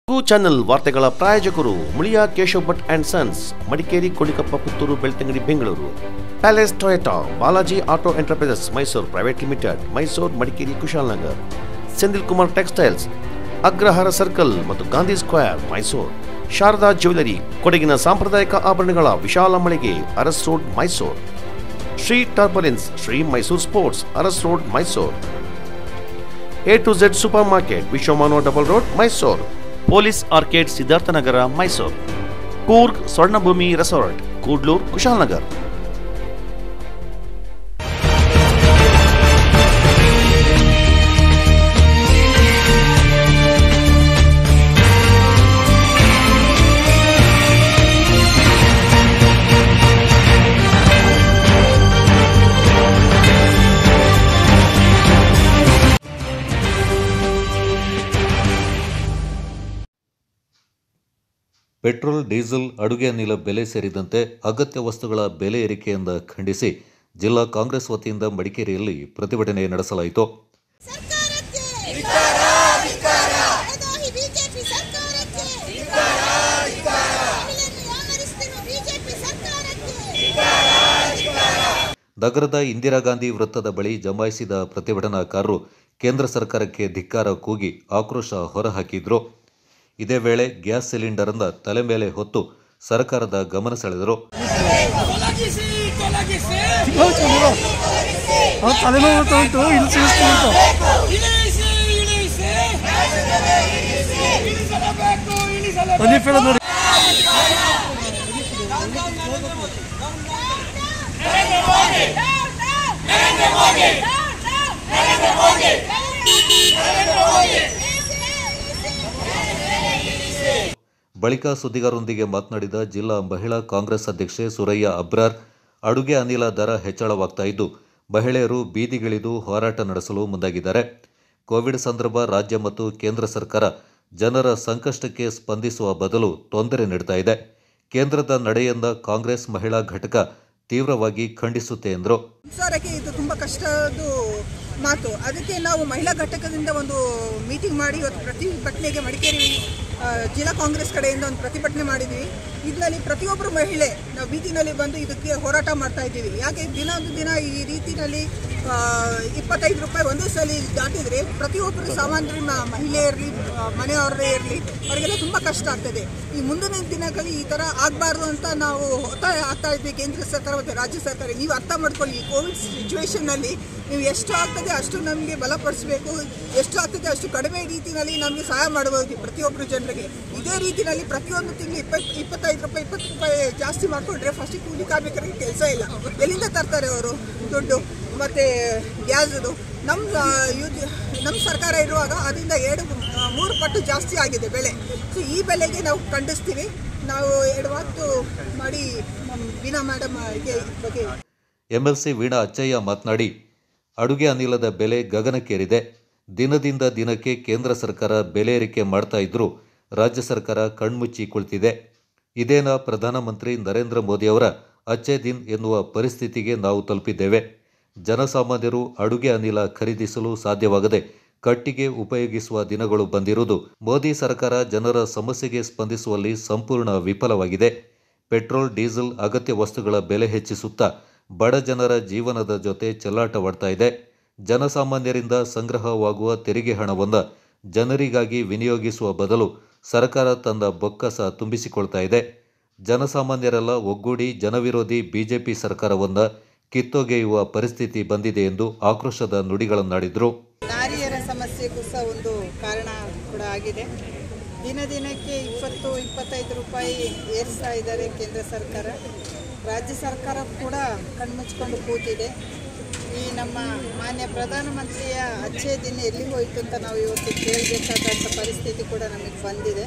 Channel ವಾರ್ತೆಗಳ ಪ್ರಾಯೋಜಕರು Muliya Keshav Bhat and Sons, Madikeri, Kolikappa, Puttur, Belthangady, Bengaluru. Palace Toyota, Balaji auto enterprises Mysuru private limited, Mysuru, Madikeri, Kushalnagar. Senthil Kumar textiles, Agrahara circle ಮತ್ತು Gandhi square, Mysuru. Sharada jewellery, ಕೊಡಗಿನ ಸಾಂಪ್ರದಾಯಿಕ ಆಭರಣಗಳ ವಿಶಾಲ ಮಳಿಗೆ, Aras road, Mysuru. Shri Turbulence, Shri Mysuru sports, Aras road, Mysuru. A to Z supermarket, Vishwamanava double road, Mysuru. Police arcade, Siddharthanagara, Mysuru. Coorg Swarnabhoomi resort, Kudlur, Kushalnagar. Petrol, diesel, ಅಡುಗೆ ಅನಿಲ ಬೆಲೆ ಸೇರಿದಂತೆ ಅಗತ್ಯ ವಸ್ತುಗಳ ಬೆಲೆ ಏರಿಕೆಯಿಂದ ಖಂಡಿಸಿ ಜಿಲ್ಲಾ ಕಾಂಗ್ರೆಸ್ ವತಿಯಿಂದ ಮಡಿಕೇರಿಯಲ್ಲಿ ಪ್ರತಿಭಟನೆ ನಡೆಸಲಾಯಿತು. ನಗರದ ಇಂದಿರಾ ಗಾಂಧಿ ವೃತ್ತದ ಬಳಿ ಜಮಾಯಿಸಿದ ಪ್ರತಿಭಟನಾಕಾರರು ಕೇಂದ್ರ ಸರ್ಕಾರಕ್ಕೆ ಧಿಕ್ಕಾರ ಕೂಗಿ ಆಕ್ರೋಶ ಹೊರಹಾಕಿದ್ರು. ಇದೇ ವೇಳೆ ಗ್ಯಾಸ್ ಸಿಲಿಂಡರ್ ಅನ್ನು ತಲೆ ಮೇಲೆ ಹೊತ್ತು ಸರ್ಕಾರದ ಗಮನ ಸೆಳೆದರು. ಬಳಿಕ ಸುದ್ದಿಗಾರರೊಂದಿಗೆ ಮಾತನಾಡಿದ ಜಿಲ್ಲಾ ಮಹಿಳಾ ಕಾಂಗ್ರೆಸ್ ಅಧ್ಯಕ್ಷೆ ಸುರಯ್ಯ ಅಬ್ರಾರ್, ಅಡುಗೆ ಅನಿಲ ದರ ಹೆಚ್ಚಳವಾಗ್ತಾ ಇದ್ದು ಮಹಿಳೆಯರು ಬೀದಿಗಿಳಿದು ಹೋರಾಟ ನಡೆಸಲು ಮುಂದಾಗಿದ್ದಾರೆ. ಕೋವಿಡ್ ಸಂದರ್ಭ ರಾಜ್ಯ ಮತ್ತು ಕೇಂದ್ರ ಸರ್ಕಾರ ಜನರ ಸಂಕಷ್ಟಕ್ಕೆ ಸ್ಪಂದಿಸುವ ಬದಲು ತೊಂದರೆ ನೀಡ್ತಾ ಇದೆ. ಕೇಂದ್ರದ ನಡೆಯಿಂದ ಕಾಂಗ್ರೆಸ್ ಮಹಿಳಾ ಘಟಕ ತೀವ್ರವಾಗಿ ಖಂಡಿಸುತ್ತೆ ಎಂದರು. ಇದು ತುಂಬ ಕಷ್ಟದ ಮಾತು. ಅದಕ್ಕೆ ನಾವು ಮಹಿಳಾ ಘಟಕದಿಂದ ಒಂದು ಮೀಟಿಂಗ್ ಮಾಡಿ ಇವತ್ತು ಪ್ರತಿಭಟನೆಗೆ ಮಡಿಕೇರಿ ಜಿಲ್ಲಾ ಕಾಂಗ್ರೆಸ್ ಕಡೆಯಿಂದ ಒಂದು ಪ್ರತಿಭಟನೆ ಮಾಡಿದ್ವಿ. ಇದರಲ್ಲಿ ಪ್ರತಿಯೊಬ್ಬರು ಮಹಿಳೆ ನಾವು ಬೀದಿನಲ್ಲಿ ಬಂದು ಇದಕ್ಕೆ ಹೋರಾಟ ಮಾಡ್ತಾ ಇದ್ದೀವಿ. ಯಾಕೆ ದಿನ ಈ ರೀತಿಯಲ್ಲಿ 25 ರೂಪಾಯಿ ಒಂದೇ ಸಲ ದಾಟಿದರೆ ಪ್ರತಿಯೊಬ್ಬರು ಸಾಮಾನ್ಯ ಮಹಿಳೆ ಇರಲಿ, ಮನೆಯವರೇ ಇರಲಿ, ಅವರಿಗೆಲ್ಲ ತುಂಬ ಕಷ್ಟ ಆಗ್ತದೆ. ಈ ಮುಂದಿನ ದಿನಗಳಲ್ಲಿ ಈ ಥರ ಆಗಬಾರ್ದು ಅಂತ ನಾವು ಒತ್ತಾಯ ಆಗ್ತಾ ಇದ್ವಿ ಕೇಂದ್ರ ಸರ್ಕಾರ ಮತ್ತು ರಾಜ್ಯ ಸರ್ಕಾರ. ನೀವು ಅರ್ಥ ಮಾಡ್ಕೊಳ್ಳಿ, ಈ ಕೋವಿಡ್ ಸಿಚುವೇಷನ್ನಲ್ಲಿ ನೀವು ಎಷ್ಟು ಆಗ್ತದೆ ಅಷ್ಟು ನಮಗೆ ಬಲಪಡಿಸಬೇಕು, ಎಷ್ಟು ಆಗ್ತದೆ ಅಷ್ಟು ಕಡಿಮೆ ರೀತಿಯಲ್ಲಿ ನಮಗೆ ಸಹಾಯ ಮಾಡಬಹುದು ಪ್ರತಿಯೊಬ್ಬರು ಜನರಿಗೆ. ಇದೇ ರೀತಿಯಲ್ಲಿ ಪ್ರತಿಯೊಂದು ತಿಂಗಳು 25 ರೂಪಾಯಿ 20 ರೂಪಾಯಿ ಜಾಸ್ತಿ ಮಾಡಿಕೊಂಡ್ರೆ ಫಸ್ಟಿಗೆ ಕೂಲಿ ಕಾರ್ಮಿಕರಿಗೆ ಕೆಲಸ ಇಲ್ಲ. ಎಲ್ಲಿಂದ ತರ್ತಾರೆ ಅವರು ದುಡ್ಡು? ಮತ್ತು ಗ್ಯಾಸದು ನಮ್ಮ ಸರ್ಕಾರ ಇರುವಾಗ ಅದರಿಂದ 2-3 ಪಟ್ಟು ಜಾಸ್ತಿ ಆಗಿದೆ ಬೆಲೆ. ಸೊ ಈ ಬೆಲೆಗೆ ನಾವು ಖಂಡಿಸ್ತೀವಿ. ನಾವು 2 ಮಾತು ಮಾಡಿ ವೀಣಾ ಮೇಡಮ್ ಬಗ್ಗೆ ಎಂಎಲ್ಸಿ ವೀಣಾ ಅಚ್ಚಯ್ಯ ಮಾತನಾಡಿ, ಅಡುಗೆ ಅನಿಲದ ಬೆಲೆ ಗಗನಕ್ಕೇರಿದೆ. ದಿನದಿಂದ ದಿನಕ್ಕೆ ಕೇಂದ್ರ ಸರ್ಕಾರ ಬೆಲೆ ಏರಿಕೆ ಮಾಡ್ತಾ ಇದ್ರೂ ರಾಜ್ಯ ಸರ್ಕಾರ ಕಣ್ಮುಚ್ಚಿ ಕುಳಿತಿದೆ. ಇದೇನಾ ಪ್ರಧಾನಮಂತ್ರಿ ನರೇಂದ್ರ ಮೋದಿಯವರ ಅಚ್ಚೇ ದಿನ್ ಎನ್ನುವ ಪರಿಸ್ಥಿತಿಗೆ ನಾವು ತಲುಪಿದ್ದೇವೆ. ಜನಸಾಮಾನ್ಯರು ಅಡುಗೆ ಅನಿಲ ಖರೀದಿಸಲು ಸಾಧ್ಯವಾಗದೆ ಕಟ್ಟಿಗೆ ಉಪಯೋಗಿಸುವ ದಿನಗಳು ಬಂದಿರುವುದು. ಮೋದಿ ಸರ್ಕಾರ ಜನರ ಸಮಸ್ಯೆಗೆ ಸ್ಪಂದಿಸುವಲ್ಲಿ ಸಂಪೂರ್ಣ ವಿಫಲವಾಗಿದೆ. ಪೆಟ್ರೋಲ್, ಡೀಸೆಲ್, ಅಗತ್ಯ ವಸ್ತುಗಳ ಬೆಲೆ ಹೆಚ್ಚಿಸುತ್ತಾ ಬಡ ಜನರ ಜೀವನದ ಜೊತೆ ಚೆಲ್ಲಾಟವಾಡ್ತಾ ಇದೆ. ಜನಸಾಮಾನ್ಯರಿಂದ ಸಂಗ್ರಹವಾಗುವ ತೆರಿಗೆ ಹಣವನ್ನು ಜನರಿಗಾಗಿ ವಿನಿಯೋಗಿಸುವ ಬದಲು ಸರ್ಕಾರ ತನ್ನ ಬೊಕ್ಕಸ ತುಂಬಿಸಿಕೊಳ್ತಾ ಇದೆ. ಜನಸಾಮಾನ್ಯರೆಲ್ಲ ಒಗ್ಗೂಡಿ ಜನವಿರೋಧಿ ಬಿಜೆಪಿ ಸರ್ಕಾರವನ್ನು ಕಿತ್ತೊಗೆಯುವ ಪರಿಸ್ಥಿತಿ ಬಂದಿದೆ ಎಂದು ಆಕ್ರೋಶದ ನುಡಿಗಳನ್ನಾಡಿದರು. ನಾರಿಯರ ಸಮಸ್ಯೆಗೂ ಸಹ ಒಂದು ಕಾರಣ ಕೂಡ ಆಗಿದೆ. ದಿನಕ್ಕೆ 20-25 ರೂಪಾಯಿ ಏರಿಸ್ತಾ ಇದ್ದಾರೆ ಕೇಂದ್ರ ಸರ್ಕಾರ. ರಾಜ್ಯ ಸರ್ಕಾರ ಕೂಡ ಕಣ್ಮುಚ್ಕೊಂಡು ಕೂತಿದೆ. ಈ ನಮ್ಮ ಮಾನ್ಯ ಪ್ರಧಾನಮಂತ್ರಿಯ ಅಚ್ಚೇ ದಿನ ಎಲ್ಲಿ ಹೋಯಿತು ಅಂತ ನಾವು ಇವತ್ತು ಕೇಳಬೇಕಾದಂಥ ಪರಿಸ್ಥಿತಿ ಕೂಡ ನಮಗೆ ಬಂದಿದೆ.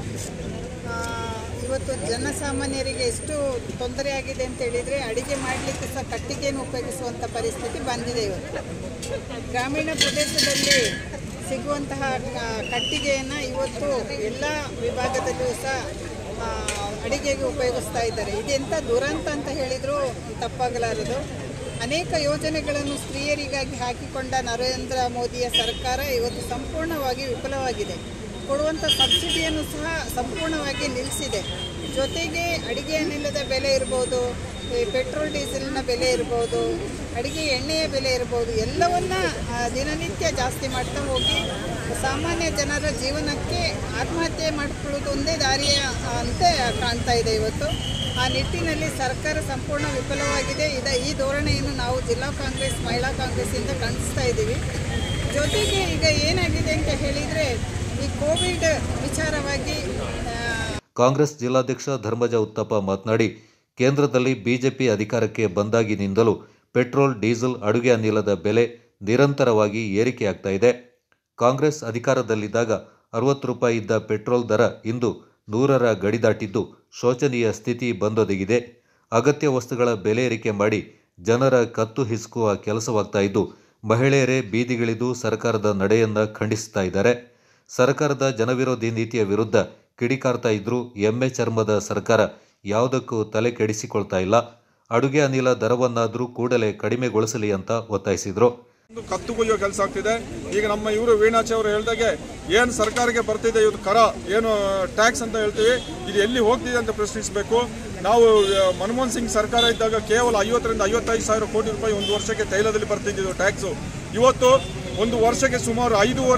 ಇವತ್ತು ಜನಸಾಮಾನ್ಯರಿಗೆ ಎಷ್ಟು ತೊಂದರೆ ಆಗಿದೆ ಅಂತ ಹೇಳಿದರೆ, ಅಡುಗೆ ಮಾಡಲಿಕ್ಕೆ ಸಹ ಕಟ್ಟಿಗೆಯನ್ನು ಉಪಯೋಗಿಸುವಂಥ ಪರಿಸ್ಥಿತಿ ಬಂದಿದೆ. ಇವತ್ತು ಗ್ರಾಮೀಣ ಪ್ರದೇಶದಲ್ಲಿ ಸಿಗುವಂತಹ ಕಟ್ಟಿಗೆಯನ್ನು ಇವತ್ತು ಎಲ್ಲ ವಿಭಾಗದಲ್ಲೂ ಸಹ ಅಡುಗೆಗೆ ಉಪಯೋಗಿಸ್ತಾ ಇದ್ದಾರೆ. ಇದೆಂಥ ದುರಂತ ಅಂತ ಹೇಳಿದರೂ ತಪ್ಪಾಗಲಾರದು. ಅನೇಕ ಯೋಜನೆಗಳನ್ನು ಸ್ತ್ರೀಯರಿಗಾಗಿ ಹಾಕಿಕೊಂಡ ನರೇಂದ್ರ ಮೋದಿಯ ಸರ್ಕಾರ ಇವತ್ತು ಸಂಪೂರ್ಣವಾಗಿ ವಿಫಲವಾಗಿದೆ. ಕೊಡುವಂಥ ಸಬ್ಸಿಡಿಯನ್ನು ಸಹ ಸಂಪೂರ್ಣವಾಗಿ ನಿಲ್ಲಿಸಿದೆ. ಜೊತೆಗೆ ಅಡಿಗೆ ಅನಿಲದ ಬೆಲೆ ಇರ್ಬೋದು, ಈ ಪೆಟ್ರೋಲ್ ಡೀಸೆಲ್ನ ಬೆಲೆ ಇರ್ಬೋದು, ಅಡಿಗೆ ಎಣ್ಣೆಯ ಬೆಲೆ ಇರ್ಬೋದು, ಎಲ್ಲವನ್ನ ದಿನನಿತ್ಯ ಜಾಸ್ತಿ ಮಾಡ್ತಾ ಹೋಗಿ ಸಾಮಾನ್ಯ ಜನರ ಜೀವನಕ್ಕೆ ಆತ್ಮಹತ್ಯೆ ಮಾಡಿಕೊಳ್ಳೋದು ಒಂದೇ ದಾರಿಯ ಅಂತ ಕಾಣ್ತಾ ಇದೆ ಇವತ್ತು. ಆ ನಿಟ್ಟಿನಲ್ಲಿ ಸರ್ಕಾರ ಸಂಪೂರ್ಣ ವಿಫಲವಾಗಿದೆ. ಈ ಧೋರಣೆಯನ್ನು ನಾವು ಜಿಲ್ಲಾ ಕಾಂಗ್ರೆಸ್, ಮಹಿಳಾ ಕಾಂಗ್ರೆಸ್ಸಿಂದ ಖಂಡಿಸ್ತಾ ಇದ್ದೀವಿ. ಜೊತೆಗೆ ಈಗ ಏನಾಗಿದೆ ಅಂತ ಹೇಳಿದರೆ, ಈ ಕೋವಿಡ್ ವಿಚಾರವಾಗಿ ಕಾಂಗ್ರೆಸ್ ಜಿಲ್ಲಾಧ್ಯಕ್ಷ ಧರ್ಮಜ ಉತ್ತಪ್ಪ ಮಾತನಾಡಿ, ಕೇಂದ್ರದಲ್ಲಿ ಬಿಜೆಪಿ ಅಧಿಕಾರಕ್ಕೆ ಬಂದಾಗಿನಿಂದಲೂ ಪೆಟ್ರೋಲ್, ಡೀಸೆಲ್, ಅಡುಗೆ ಅನಿಲದ ಬೆಲೆ ನಿರಂತರವಾಗಿ ಏರಿಕೆಯಾಗ್ತಾ ಇದೆ. ಕಾಂಗ್ರೆಸ್ ಅಧಿಕಾರದಲ್ಲಿದ್ದಾಗ 60 ರೂಪಾಯಿ ಇದ್ದ ಪೆಟ್ರೋಲ್ ದರ ಇಂದು 100ರ ಗಡಿ ದಾಟಿದ್ದು ಶೋಚನೀಯ ಸ್ಥಿತಿ ಬಂದೊದಗಿದೆ. ಅಗತ್ಯ ವಸ್ತುಗಳ ಬೆಲೆ ಏರಿಕೆ ಮಾಡಿ ಜನರ ಕತ್ತು ಹಿಸುಕುವ ಕೆಲಸವಾಗ್ತಾ ಇದ್ದು, ಮಹಿಳೆಯರೇ ಬೀದಿಗಿಳಿದು ಸರ್ಕಾರದ ನಡೆಯನ್ನ ಖಂಡಿಸ್ತಾ ಇದ್ದಾರೆ. ಸರ್ಕಾರದ ಜನವಿರೋಧಿ ನೀತಿಯ ವಿರುದ್ಧ ಕಿಡಿಕಾರ್ತಾ ಇದ್ರೂ ಎಮ್ಮೆ ಚರ್ಮದ ಸರ್ಕಾರ ಯಾವುದಕ್ಕೂ ತಲೆ ಕೆಡಿಸಿಕೊಳ್ತಾ ಇಲ್ಲ. ಅಡುಗೆ ಅನಿಲ ದರವನ್ನಾದರೂ ಕೂಡಲೇ ಕಡಿಮೆಗೊಳಿಸಲಿ ಅಂತ ಒತ್ತಾಯಿಸಿದ್ರು. ಕತ್ತುಗೊಯ್ಯೋ ಕೆಲಸ ಆಗ್ತಿದೆ. ಈಗ ನಮ್ಮ ಇವರು ವೀಣಾಚಿ ಅವರು ಹೇಳ್ದಾಗೆ ಏನು ಸರ್ಕಾರಕ್ಕೆ ಬರ್ತಿದೆ ಇವತ್ತು ಕರ, ಏನು ಟ್ಯಾಕ್ಸ್ ಅಂತ ಹೇಳ್ತೀವಿ, ಇದು ಎಲ್ಲಿ ಹೋಗ್ತಿದೆ ಅಂತ ಪ್ರಶ್ನಿಸಬೇಕು. ನಾವು ಮನಮೋಹನ್ ಸಿಂಗ್ ಸರ್ಕಾರ ಇದ್ದಾಗ ಕೇವಲ 50ರಿಂದ 55 ಸಾವಿರ ಕೋಟಿ ರೂಪಾಯಿ ಒಂದು ವರ್ಷಕ್ಕೆ ತೈಲದಲ್ಲಿ ಬರ್ತಿದ್ದು ಟ್ಯಾಕ್ಸು. ಇವತ್ತು ಒಂದು ವರ್ಷಕ್ಕೆ ಸುಮಾರು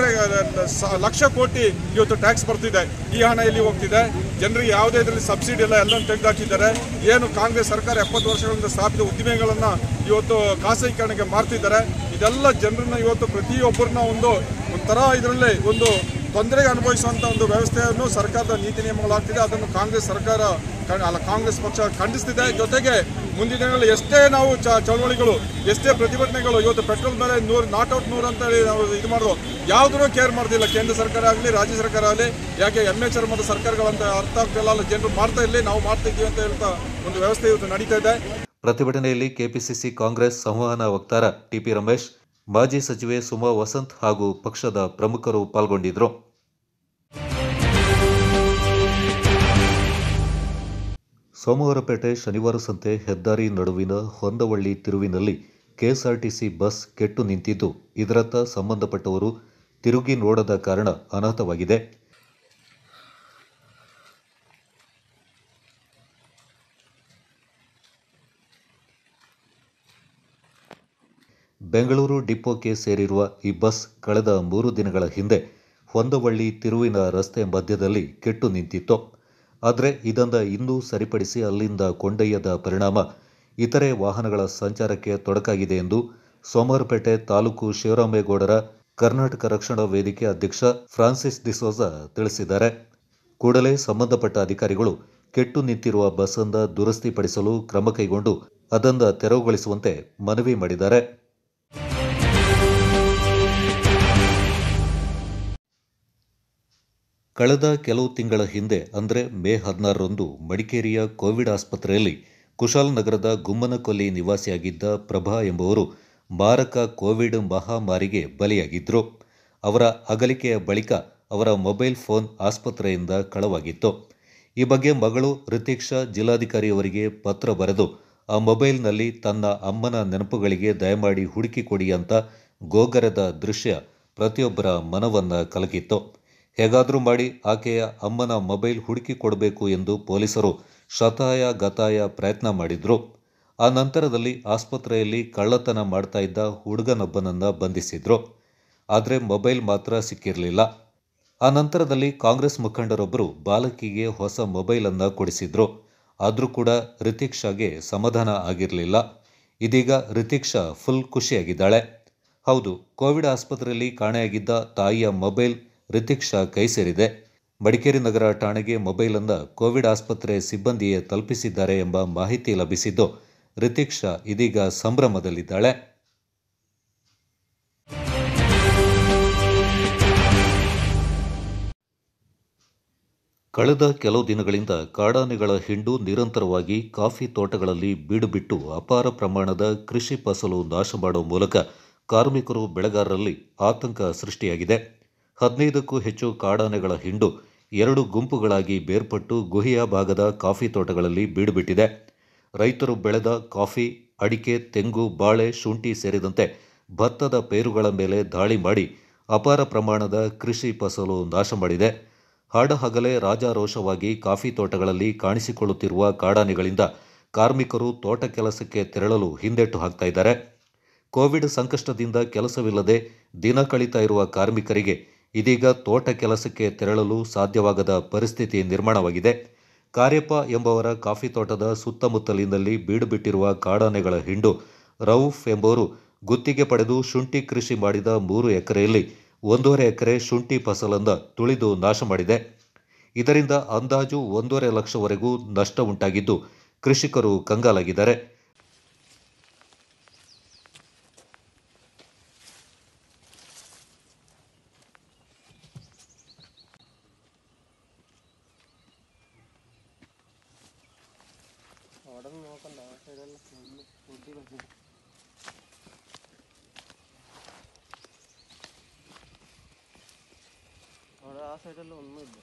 5.5 ಲಕ್ಷ ಕೋಟಿ ಇವತ್ತು ಟ್ಯಾಕ್ಸ್ ಬರ್ತಿದೆ. ಈ ಹಣ ಎಲ್ಲಿ ಹೋಗ್ತಿದೆ? ಜನರಿಗೆ ಯಾವುದೇ ಇದರಲ್ಲಿ ಸಬ್ಸಿಡಿ ಎಲ್ಲ ಎಲ್ಲವನ್ನು ತೆಗೆದುಹಾಕಿದ್ದಾರೆ. ಏನು ಕಾಂಗ್ರೆಸ್ ಸರ್ಕಾರ 70 ವರ್ಷಗಳಿಂದ ಸ್ಥಾಪಿತ ಉದ್ದಿಮೆಗಳನ್ನು ಇವತ್ತು ಖಾಸಗೀಕರಣಕ್ಕೆ ಮಾರ್ತಿದ್ದಾರೆ. ಇದೆಲ್ಲ ಜನರನ್ನ ಇವತ್ತು ಪ್ರತಿಯೊಬ್ಬರನ್ನ ಒಂಥರ ಇದರಲ್ಲಿ ಒಂದು ತೊಂದರೆಗೆ ಅನುಭವಿಸುವಂಥ ಒಂದು ವ್ಯವಸ್ಥೆಯನ್ನು ಸರ್ಕಾರದ ನೀತಿ ನಿಯಮಗಳಾಗ್ತಿದೆ. ಅದನ್ನು ಕಾಂಗ್ರೆಸ್ ಸರ್ಕಾರ ಕಾಂಗ್ರೆಸ್ ಪಕ್ಷ ಖಂಡಿಸ್ತಿದೆ. ಜೊತೆಗೆ ಮುಂದಿನ ದಿನಗಳಲ್ಲಿ ಎಷ್ಟೇ ನಾವು ಚಳವಳಿಗಳು, ಎಷ್ಟೇ ಪ್ರತಿಭಟನೆಗಳು, ಇವತ್ತು ಪೆಟ್ರೋಲ್ ಬೆಲೆ 100 ನಾಟ್ ಔಟ್ 100 ಅಂತ ಹೇಳಿ ನಾವು ಇದು ಮಾಡೋದು ಯಾವುದೂ ಕೇರ್ ಮಾಡ್ತಿಲ್ಲ. ಕೇಂದ್ರ ಸರ್ಕಾರ ಆಗಲಿ, ರಾಜ್ಯ ಸರ್ಕಾರ ಆಗಲಿ. ಯಾಕೆ ಎಮ್ಮೆ ಚರ್ಮದ ಸರ್ಕಾರಗಳಂತ ಅರ್ಥ ಆಗ್ತಿಲ್ಲ. ಜನರು ಮಾಡ್ತಾ ಇರಲಿ, ನಾವು ಮಾಡ್ತಾ ಇದ್ದೀವಿ ಅಂತ ಹೇಳ್ತಾ ಒಂದು ವ್ಯವಸ್ಥೆ ಇವತ್ತು ನಡೀತಾ ಇದೆ. ಪ್ರತಿಭಟನೆಯಲ್ಲಿ ಕೆಪಿಸಿಸಿ ಕಾಂಗ್ರೆಸ್ ಸಂವಹನ ವಕ್ತಾರ ಟಿಪಿ ರಮೇಶ್, ಮಾಜಿ ಸಚಿವೆ ಸುಮಾ ವಸಂತ್ ಹಾಗೂ ಪಕ್ಷದ ಪ್ರಮುಖರು ಪಾಲ್ಗೊಂಡಿದ್ದರು. ಸೋಮವಾರಪೇಟೆ ಶನಿವಾರ ಸಂತೆ ಹೆದ್ದಾರಿ ನಡುವಿನ ಹೊಂದವಳ್ಳಿ ತಿರುವಿನಲ್ಲಿ ಕೆಎಸ್ಆರ್ಟಿಸಿ ಬಸ್ ಕೆಟ್ಟು ನಿಂತಿದ್ದು, ಇದರತ್ತ ಸಂಬಂಧಪಟ್ಟವರು ತಿರುಗಿ ನೋಡದ ಕಾರಣ ಅನಾಹುತವಾಗಿದೆ. ಬೆಂಗಳೂರು ಡಿಪೋಕ್ಕೆ ಸೇರಿರುವ ಈ ಬಸ್ ಕಳೆದ 3 ದಿನಗಳ ಹಿಂದೆ ಹೊಂದವಳ್ಳಿ ತಿರುವಿನ ರಸ್ತೆ ಮಧ್ಯದಲ್ಲಿ ಕೆಟ್ಟು ನಿಂತಿತ್ತು. ಆದರೆ ಇದನ್ನು ಇನ್ನೂ ಸರಿಪಡಿಸಿ ಅಲ್ಲಿಂದ ಕೊಂಡೊಯ್ಯದ ಪರಿಣಾಮ ಇತರೆ ವಾಹನಗಳ ಸಂಚಾರಕ್ಕೆ ತೊಡಕಾಗಿದೆ ಎಂದು ಸೋಮವಾರಪೇಟೆ ತಾಲೂಕು ಶಿವರಾಮೇಗೌಡರ ಕರ್ನಾಟಕ ರಕ್ಷಣಾ ವೇದಿಕೆ ಅಧ್ಯಕ್ಷ ಫ್ರಾನ್ಸಿಸ್ ಡಿಸೋಜಾ ತಿಳಿಸಿದ್ದಾರೆ. ಕೂಡಲೇ ಸಂಬಂಧಪಟ್ಟ ಅಧಿಕಾರಿಗಳು ಕೆಟ್ಟು ನಿಂತಿರುವ ಬಸ್ ಅನ್ನು ದುರಸ್ತಿಪಡಿಸಲು ಕ್ರಮ ಕೈಗೊಂಡು ಅದನ್ನು ತೆರವುಗೊಳಿಸುವಂತೆ ಮನವಿ ಮಾಡಿದ್ದಾರೆ. ಕಳೆದ ಕೆಲವು ತಿಂಗಳ ಹಿಂದೆ ಅಂದರೆ ಮೇ 16ರಂದು ಮಡಿಕೇರಿಯ ಕೋವಿಡ್ ಆಸ್ಪತ್ರೆಯಲ್ಲಿ ಕುಶಾಲನಗರದ ಗುಮ್ಮನಕೊಲ್ಲಿ ನಿವಾಸಿಯಾಗಿದ್ದ ಪ್ರಭಾ ಎಂಬುವರು ಮಾರಕ ಕೋವಿಡ್ ಮಹಾಮಾರಿಗೆ ಬಲಿಯಾಗಿದ್ದರು. ಅವರ ಅಗಲಿಕೆಯ ಬಳಿಕ ಅವರ ಮೊಬೈಲ್ ಫೋನ್ ಆಸ್ಪತ್ರೆಯಿಂದ ಕಳವಾಗಿತ್ತು. ಈ ಬಗ್ಗೆ ಮಗಳು ರಿತೀಕ್ಷಾ ಜಿಲ್ಲಾಧಿಕಾರಿಯವರಿಗೆ ಪತ್ರ ಬರೆದು ಆ ಮೊಬೈಲ್ನಲ್ಲಿ ತನ್ನ ಅಮ್ಮನ ನೆನಪುಗಳಿಗೆ ದಯಮಾಡಿ ಹುಡುಕಿ ಕೊಡಿ ಅಂತ ಗೋಗರೆದ ದೃಶ್ಯ ಪ್ರತಿಯೊಬ್ಬರ ಮನವನ್ನು ಕಲಕಿತ್ತು. ಹೇಗಾದರೂ ಮಾಡಿ ಆಕೆಯ ಅಮ್ಮನ ಮೊಬೈಲ್ ಹುಡುಕಿ ಕೊಡಬೇಕು ಎಂದು ಪೊಲೀಸರು ಶತಾಯ ಗತಾಯ ಪ್ರಯತ್ನ ಮಾಡಿದ್ರು. ಆ ನಂತರದಲ್ಲಿ ಆಸ್ಪತ್ರೆಯಲ್ಲಿ ಕಳ್ಳತನ ಮಾಡ್ತಾ ಇದ್ದ ಹುಡುಗನೊಬ್ಬನನ್ನು ಬಂಧಿಸಿದ್ರು. ಆದರೆ ಮೊಬೈಲ್ ಮಾತ್ರ ಸಿಕ್ಕಿರಲಿಲ್ಲ. ಆ ನಂತರದಲ್ಲಿ ಕಾಂಗ್ರೆಸ್ ಮುಖಂಡರೊಬ್ಬರು ಬಾಲಕಿಗೆ ಹೊಸ ಮೊಬೈಲನ್ನು ಕೊಡಿಸಿದ್ರು. ಆದರೂ ಕೂಡ ರಿತೀಕ್ಷಾಗೆ ಸಮಾಧಾನ ಆಗಿರಲಿಲ್ಲ. ಇದೀಗ ರಿತೀಕ್ಷಾ ಫುಲ್ ಖುಷಿಯಾಗಿದ್ದಾಳೆ. ಹೌದು, ಕೋವಿಡ್ ಆಸ್ಪತ್ರೆಯಲ್ಲಿ ಕಾಣೆಯಾಗಿದ್ದ ತಾಯಿಯ ಮೊಬೈಲ್ ರಿತೀಕ್ಷಾ ಕೈ ಸೇರಿದೆ. ಮಡಿಕೇರಿ ನಗರ ಠಾಣೆಗೆ ಮೊಬೈಲನ್ನು ಕೋವಿಡ್ ಆಸ್ಪತ್ರೆ ಸಿಬ್ಬಂದಿಯೇ ತಲುಪಿಸಿದ್ದಾರೆ ಎಂಬ ಮಾಹಿತಿ ಲಭಿಸಿದ್ದು ರಿತೀಕ್ಷಾ ಇದೀಗ ಸಂಭ್ರಮದಲ್ಲಿದ್ದಾಳೆ. ಕಳೆದ ಕೆಲವು ದಿನಗಳಿಂದ ಕಾಡಾನೆಗಳ ಹಿಂಡು ನಿರಂತರವಾಗಿ ಕಾಫಿ ತೋಟಗಳಲ್ಲಿ ಬೀಡುಬಿಟ್ಟು ಅಪಾರ ಪ್ರಮಾಣದ ಕೃಷಿ ಫಸಲು ನಾಶ ಮಾಡುವ ಮೂಲಕ ಕಾರ್ಮಿಕರು, ಬೆಳೆಗಾರರಲ್ಲಿ ಆತಂಕ ಸೃಷ್ಟಿಯಾಗಿದೆ. 15ಕ್ಕೂ ಹೆಚ್ಚು ಕಾಡಾನೆಗಳ ಹಿಂಡು 2 ಗುಂಪುಗಳಾಗಿ ಬೇರ್ಪಟ್ಟು ಗುಹಿಯ ಭಾಗದ ಕಾಫಿ ತೋಟಗಳಲ್ಲಿ ಬೀಡುಬಿಟ್ಟಿದೆ. ರೈತರು ಬೆಳೆದ ಕಾಫಿ, ಅಡಿಕೆ, ತೆಂಗು, ಬಾಳೆ, ಶುಂಠಿ ಸೇರಿದಂತೆ ಭತ್ತದ ಪೈರುಗಳ ಮೇಲೆ ದಾಳಿ ಮಾಡಿ ಅಪಾರ ಪ್ರಮಾಣದ ಕೃಷಿ ಫಸಲು ನಾಶ ಮಾಡಿದೆ. ಹಾಡಹಗಲೇ ರಾಜಾರೋಷವಾಗಿ ಕಾಫಿ ತೋಟಗಳಲ್ಲಿ ಕಾಣಿಸಿಕೊಳ್ಳುತ್ತಿರುವ ಕಾಡಾನೆಗಳಿಂದ ಕಾರ್ಮಿಕರು ತೋಟ ಕೆಲಸಕ್ಕೆ ತೆರಳಲು ಹಿಂದೆಟ್ಟು ಹಾಕ್ತಾ ಇದ್ದಾರೆ. ಕೋವಿಡ್ ಸಂಕಷ್ಟದಿಂದ ಕೆಲಸವಿಲ್ಲದೆ ದಿನ ಕಳೀತಾ ಇರುವ ಕಾರ್ಮಿಕರಿಗೆ ಇದೀಗ ತೋಟ ಕೆಲಸಕ್ಕೆ ತೆರಳಲು ಸಾಧ್ಯವಾಗದ ಪರಿಸ್ಥಿತಿ ನಿರ್ಮಾಣವಾಗಿದೆ. ಕಾರ್ಯಪ್ಪ ಎಂಬವರ ಕಾಫಿ ತೋಟದ ಸುತ್ತಮುತ್ತಲಿನಲ್ಲಿ ಬೀಡುಬಿಟ್ಟಿರುವ ಕಾಡಾನೆಗಳ ಹಿಂಡು ರೌಫ್ ಎಂಬುವರು ಗುತ್ತಿಗೆ ಪಡೆದು ಶುಂಠಿ ಕೃಷಿ ಮಾಡಿದ 3 ಎಕರೆಯಲ್ಲಿ 1.5 ಎಕರೆ ಶುಂಠಿ ಫಸಲನ್ನು ತುಳಿದು ನಾಶ ಮಾಡಿದೆ. ಇದರಿಂದ ಅಂದಾಜು 1.5 ಲಕ್ಷವರೆಗೂ ನಷ್ಟ ಉಂಟಾಗಿದ್ದು ಕೃಷಿಕರು ಕಂಗಾಲಾಗಿದ್ದಾರೆ. ಆ ಸೈಡಲ್ಲಿ ಒಂದು ಇದೆ.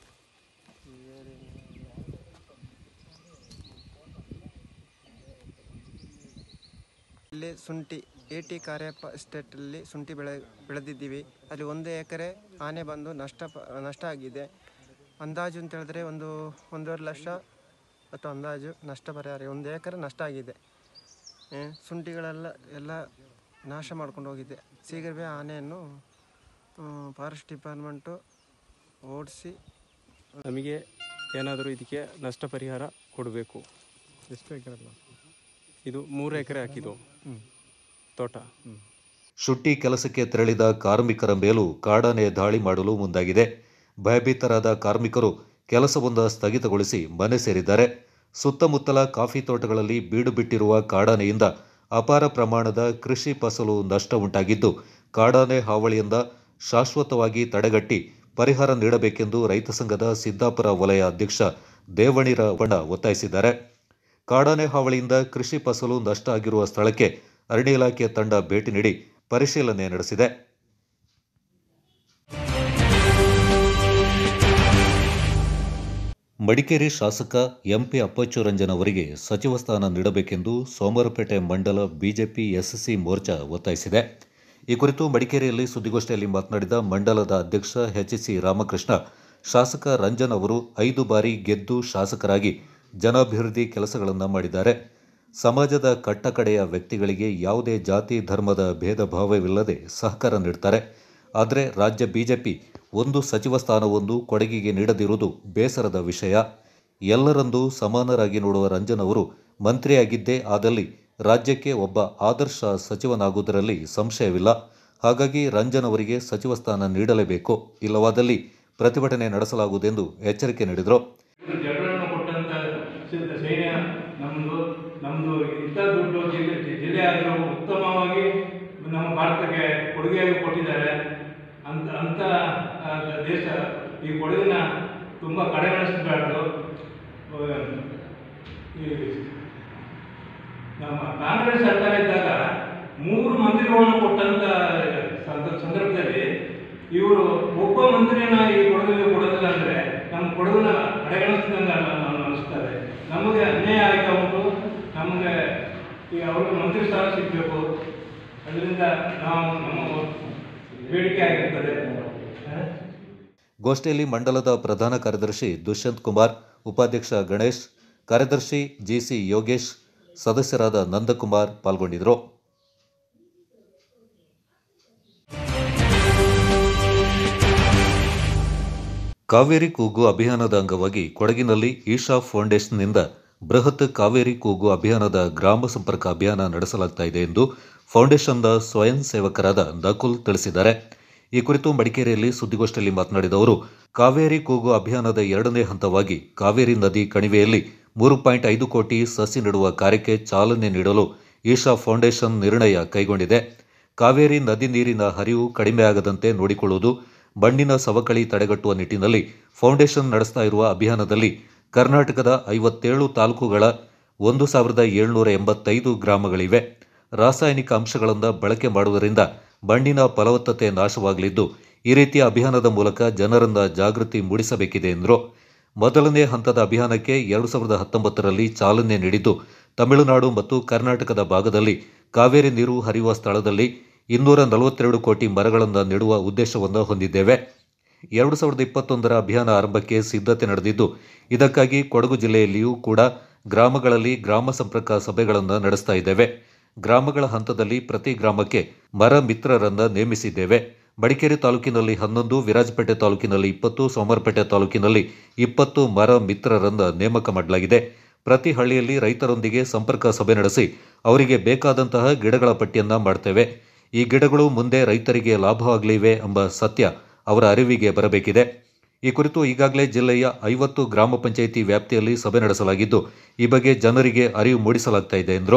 ಇಲ್ಲಿ ಶುಂಠಿ AT ಕಾರ್ಯಪ್ಪ ಎಸ್ಟೇಟಲ್ಲಿ ಶುಂಠಿ ಬೆಳೆದಿದ್ದೀವಿ. ಅಲ್ಲಿ 1 ಎಕರೆ ಆನೆ ಬಂದು ನಷ್ಟ ಆಗಿದೆ. ಅಂದಾಜು ಅಂತ ಹೇಳಿದ್ರೆ 1.5 ಲಕ್ಷ ಅಥವಾ ಅಂದಾಜು ನಷ್ಟ ಪರಿಹಾರ 1 ಎಕರೆ ನಷ್ಟ ಆಗಿದೆ. ಶುಂಠಿಗಳೆಲ್ಲ ನಾಶ ಮಾಡ್ಕೊಂಡು ಹೋಗಿದೆ. ಶೀಘ್ರವೇ ಆನೆಯನ್ನು ಫಾರೆಸ್ಟ್ ಡಿಪಾರ್ಟ್ಮೆಂಟು ಓಡಿಸಿ ನಮಗೆ ಏನಾದರೂ ಇದಕ್ಕೆ ನಷ್ಟ ಪರಿಹಾರ ಕೊಡಬೇಕು. ಎಷ್ಟು ಎಕರೆ? ಇದು 3 ಎಕರೆ ಹಾಕಿದ್ದು ತೋಟ. ಶುಂಠಿ ಕೆಲಸಕ್ಕೆ ತೆರಳಿದ ಕಾರ್ಮಿಕರ ಮೇಲೂ ಕಾಡಾನೆ ದಾಳಿ ಮಾಡಲು ಮುಂದಾಗಿದೆ. ಭಯಭೀತರಾದ ಕಾರ್ಮಿಕರು ಕೆಲಸವೊಂದು ಸ್ಥಗಿತಗೊಳಿಸಿ ಮನೆ ಸೇರಿದ್ದಾರೆ. ಸುತ್ತಮುತ್ತಲ ಕಾಫಿ ತೋಟಗಳಲ್ಲಿ ಬೀಡು ಬಿಟ್ಟಿರುವ ಕಾಡಾನೆಯಿಂದ ಅಪಾರ ಪ್ರಮಾಣದ ಕೃಷಿ ಫಸಲು ನಷ್ಟ ಉಂಟಾಗಿದ್ದು ಕಾಡಾನೆ ಹಾವಳಿಯಿಂದ ಶಾಶ್ವತವಾಗಿ ತಡೆಗಟ್ಟಿ ಪರಿಹಾರ ನೀಡಬೇಕೆಂದು ರೈತ ಸಂಘದ ಸಿದ್ದಾಪುರ ವಲಯ ಅಧ್ಯಕ್ಷ ದೇವಣಿರ ಬಣ್ಣ ಒತ್ತಾಯಿಸಿದ್ದಾರೆ. ಕಾಡಾನೆ ಹಾವಳಿಯಿಂದ ಕೃಷಿ ಫಸಲು ನಷ್ಟ ಆಗಿರುವ ಸ್ಥಳಕ್ಕೆ ಅರಣ್ಯ ಇಲಾಖೆ ತಂಡ ಭೇಟಿ ನೀಡಿ ಪರಿಶೀಲನೆ ನಡೆಸಿದೆ. ಮಡಿಕೇರಿ ಶಾಸಕ ಎಂಪಿ ಅಪ್ಪಚ್ಚು ರಂಜನ್ ಅವರಿಗೆ ಸಚಿವ ಸ್ಥಾನ ನೀಡಬೇಕೆಂದು ಸೋಮವಾರಪೇಟೆ ಮಂಡಲ ಬಿಜೆಪಿ ಎಸ್ಸಿ ಮೋರ್ಚಾ ಒತ್ತಾಯಿಸಿದೆ. ಈ ಕುರಿತು ಮಡಿಕೇರಿಯಲ್ಲಿ ಸುದ್ದಿಗೋಷ್ಠಿಯಲ್ಲಿ ಮಾತನಾಡಿದ ಮಂಡಲದ ಅಧ್ಯಕ್ಷ ಎಚ್ಸಿ ರಾಮಕೃಷ್ಣ, ಶಾಸಕ ರಂಜನ್ ಅವರು 5 ಬಾರಿ ಗೆದ್ದು ಶಾಸಕರಾಗಿ ಜನಾಭಿವೃದ್ಧಿ ಕೆಲಸಗಳನ್ನು ಮಾಡಿದ್ದಾರೆ. ಸಮಾಜದ ಕಟ್ಟಕಡೆಯ ವ್ಯಕ್ತಿಗಳಿಗೆ ಯಾವುದೇ ಜಾತಿ ಧರ್ಮದ ಭೇದ ಭಾವವಿಲ್ಲದೆ ಸಹಕಾರ ನೀಡುತ್ತಾರೆ. ಆದರೆ ರಾಜ್ಯ ಬಿಜೆಪಿ ಒಂದು ಸಚಿವ ಸ್ಥಾನವೊಂದು ಕೊಡಗಿಗೆ ನೀಡದಿರುವುದು ಬೇಸರದ ವಿಷಯ. ಎಲ್ಲರಂದು ಸಮಾನರಾಗಿ ನೋಡುವ ರಂಜನ್ ಅವರು ಮಂತ್ರಿಯಾಗಿದ್ದೇ ಆದಲ್ಲಿ ರಾಜ್ಯಕ್ಕೆ ಒಬ್ಬ ಆದರ್ಶ ಸಚಿವನಾಗುವುದರಲ್ಲಿ ಸಂಶಯವಿಲ್ಲ. ಹಾಗಾಗಿ ರಂಜನ್ ಅವರಿಗೆ ಸಚಿವ ಸ್ಥಾನ ನೀಡಲೇಬೇಕು, ಇಲ್ಲವಾದಲ್ಲಿ ಪ್ರತಿಭಟನೆ ನಡೆಸಲಾಗುವುದೆಂದು ಎಚ್ಚರಿಕೆ ನೀಡಿದರು. ನಮ್ಮದು ಇಂಥ ದೊಡ್ಡ ಜಿಲ್ಲೆ ಆದರೂ ಉತ್ತಮವಾಗಿ ನಮ್ಮ ಭಾರತಕ್ಕೆ ಕೊಡುಗೆಯಾಗಿ ಕೊಟ್ಟಿದ್ದಾರೆ. ಅಂಥ ದೇಶ ಈ ಕೊಡುಗೆನ ತುಂಬ ಕಡೆಗಣಿಸಬಾರ್ದು. ನಮ್ಮ ಕಾಂಗ್ರೆಸ್ ಸರ್ಕಾರ ಇದ್ದಾಗ 3 ಮಂತ್ರಿಗಳನ್ನು ಕೊಟ್ಟಂಥ ಸಂದರ್ಭದಲ್ಲಿ ಇವರು ಒಬ್ಬ ಮಂತ್ರಿನ ಈ ಕೊಡುಗೆಗೆ ಕೊಡೋದಿಲ್ಲ ಅಂದರೆ ನಮ್ಮ ಕೊಡುಗೆನ ಕಡೆಗಣಿಸಿದಂಗೆ ಅನಿಸ್ತಾರೆ. ನಮಗೆ ಅನ್ಯಾಯ ಆಗ್ತಾ ಉಂಟು. ನಮಗೆ ಈಗ ಅವ್ರಿಗೆ ಮಂತ್ರಿ ಸ್ಥಾನ ಸಿಗಬೇಕು. ಅದರಿಂದ ನಾವು ನಮ್ಮ ಬೇಡಿಕೆ ಆಗಿರ್ತದೆ. ಗೋಷ್ಠಿಯಲ್ಲಿ ಮಂಡಲದ ಪ್ರಧಾನ ಕಾರ್ಯದರ್ಶಿ ದುಷ್ಯಂತ್ ಕುಮಾರ್, ಉಪಾಧ್ಯಕ್ಷ ಗಣೇಶ್, ಕಾರ್ಯದರ್ಶಿ ಜಿಸಿ ಯೋಗೇಶ್, ಸದಸ್ಯರಾದ ನಂದಕುಮಾರ್ ಪಾಲ್ಗೊಂಡಿದ್ದರು. ಕಾವೇರಿ ಕೂಗು ಅಭಿಯಾನದ ಅಂಗವಾಗಿ ಕೊಡಗಿನಲ್ಲಿ ಈಶಾ ಫೌಂಡೇಶನ್ನಿಂದ ಬೃಹತ್ ಕಾವೇರಿ ಕೂಗು ಅಭಿಯಾನದ ಗ್ರಾಮ ಸಂಪರ್ಕ ಅಭಿಯಾನ ನಡೆಸಲಾಗ್ತಾ ಇದೆ ಎಂದು ಫೌಂಡೇಶನ್ನ ಸ್ವಯಂ ಸೇವಕರಾದ ನಕುಲ್ ತಿಳಿಸಿದ್ದಾರೆ. ಈ ಕುರಿತು ಮಡಿಕೇರಿಯಲ್ಲಿ ಸುದ್ದಿಗೋಷ್ಠಿಯಲ್ಲಿ ಮಾತನಾಡಿದ ಅವರು, ಕಾವೇರಿ ಕೂಗು ಅಭಿಯಾನದ 2ನೇ ಹಂತವಾಗಿ ಕಾವೇರಿ ನದಿ ಕಣಿವೆಯಲ್ಲಿ 3.5 ಕೋಟಿ ಸಸಿ ನೆಡುವ ಕಾರ್ಯಕ್ಕೆ ಚಾಲನೆ ನೀಡಲು ಈಶಾ ಫೌಂಡೇಶನ್ ನಿರ್ಣಯ ಕೈಗೊಂಡಿದೆ. ಕಾವೇರಿ ನದಿ ನೀರಿನ ಹರಿವು ಕಡಿಮೆಯಾಗದಂತೆ ನೋಡಿಕೊಳ್ಳುವುದು, ಮಣ್ಣಿನ ಸವಕಳಿ ತಡೆಗಟ್ಟುವ ನಿಟ್ಟಿನಲ್ಲಿ ಫೌಂಡೇಶನ್ ನಡೆಸ್ತಾ ಇರುವ ಅಭಿಯಾನದಲ್ಲಿ ಕರ್ನಾಟಕದ 57 ತಾಲೂಕುಗಳ 1785 ಗ್ರಾಮಗಳಿವೆ. ರಾಸಾಯನಿಕ ಅಂಶಗಳನ್ನು ಬಳಕೆ ಮಾಡುವುದರಿಂದ ಮಣ್ಣಿನ ಫಲವತ್ತತೆ ನಾಶವಾಗಲಿದ್ದು, ಈ ರೀತಿಯ ಅಭಿಯಾನದ ಮೂಲಕ ಜನರನ್ನ ಜಾಗೃತಿ ಮೂಡಿಸಬೇಕಿದೆ ಎಂದರು. ಮೊದಲನೇ ಹಂತದ ಅಭಿಯಾನಕ್ಕೆ 2019ರಲ್ಲಿ ಚಾಲನೆ ನೀಡಿದ್ದು, ತಮಿಳುನಾಡು ಮತ್ತು ಕರ್ನಾಟಕದ ಭಾಗದಲ್ಲಿ ಕಾವೇರಿ ನೀರು ಹರಿಯುವ ಸ್ಥಳದಲ್ಲಿ 242 ಕೋಟಿ ಮರಗಳನ್ನು ನೆಡುವ ಉದ್ದೇಶವನ್ನು ಹೊಂದಿದ್ದೇವೆ. 2021ರ ಅಭಿಯಾನ ಆರಂಭಕ್ಕೆ ಸಿದ್ಧತೆ ನಡೆದಿದ್ದು, ಇದಕ್ಕಾಗಿ ಕೊಡಗು ಜಿಲ್ಲೆಯಲ್ಲಿಯೂ ಕೂಡ ಗ್ರಾಮಗಳಲ್ಲಿ ಗ್ರಾಮ ಸಂಪರ್ಕ ಸಭೆಗಳನ್ನು ನಡೆಸ್ತಾ ಇದ್ದೇವೆ. ಗ್ರಾಮಗಳ ಹಂತದಲ್ಲಿ ಪ್ರತಿ ಗ್ರಾಮಕ್ಕೆ ಮರ ಮಿತ್ರರನ್ನು ನೇಮಿಸಿದ್ದೇವೆ. ಮಡಿಕೇರಿ ತಾಲೂಕಿನಲ್ಲಿ 11, ವಿರಾಜಪೇಟೆ ತಾಲೂಕಿನಲ್ಲಿ 20, ಸೋಮವಾರಪೇಟೆ ತಾಲೂಕಿನಲ್ಲಿ 20 ಮರ ಮಿತ್ರರನ್ನು ನೇಮಕ ಮಾಡಲಾಗಿದೆ. ಪ್ರತಿ ಹಳ್ಳಿಯಲ್ಲಿ ರೈತರೊಂದಿಗೆ ಸಂಪರ್ಕ ಸಭೆ ನಡೆಸಿ ಅವರಿಗೆ ಬೇಕಾದಂತಹ ಗಿಡಗಳ ಪಟ್ಟಿಯನ್ನು ಮಾಡ್ತೇವೆ. ಈ ಗಿಡಗಳು ಮುಂದೆ ರೈತರಿಗೆ ಲಾಭವಾಗಲಿವೆ ಎಂಬ ಸತ್ಯ ಅವರ ಅರಿವಿಗೆ ಬರಬೇಕಿದೆ. ಈ ಕುರಿತು ಈಗಾಗಲೇ ಜಿಲ್ಲೆಯ 50 ಗ್ರಾಮ ಪಂಚಾಯಿತಿ ವ್ಯಾಪ್ತಿಯಲ್ಲಿ ಸಭೆ ನಡೆಸಲಾಗಿದ್ದು, ಈ ಬಗ್ಗೆ ಜನರಿಗೆ ಅರಿವು ಮೂಡಿಸಲಾಗ್ತಾ ಇದೆ ಎಂದರು.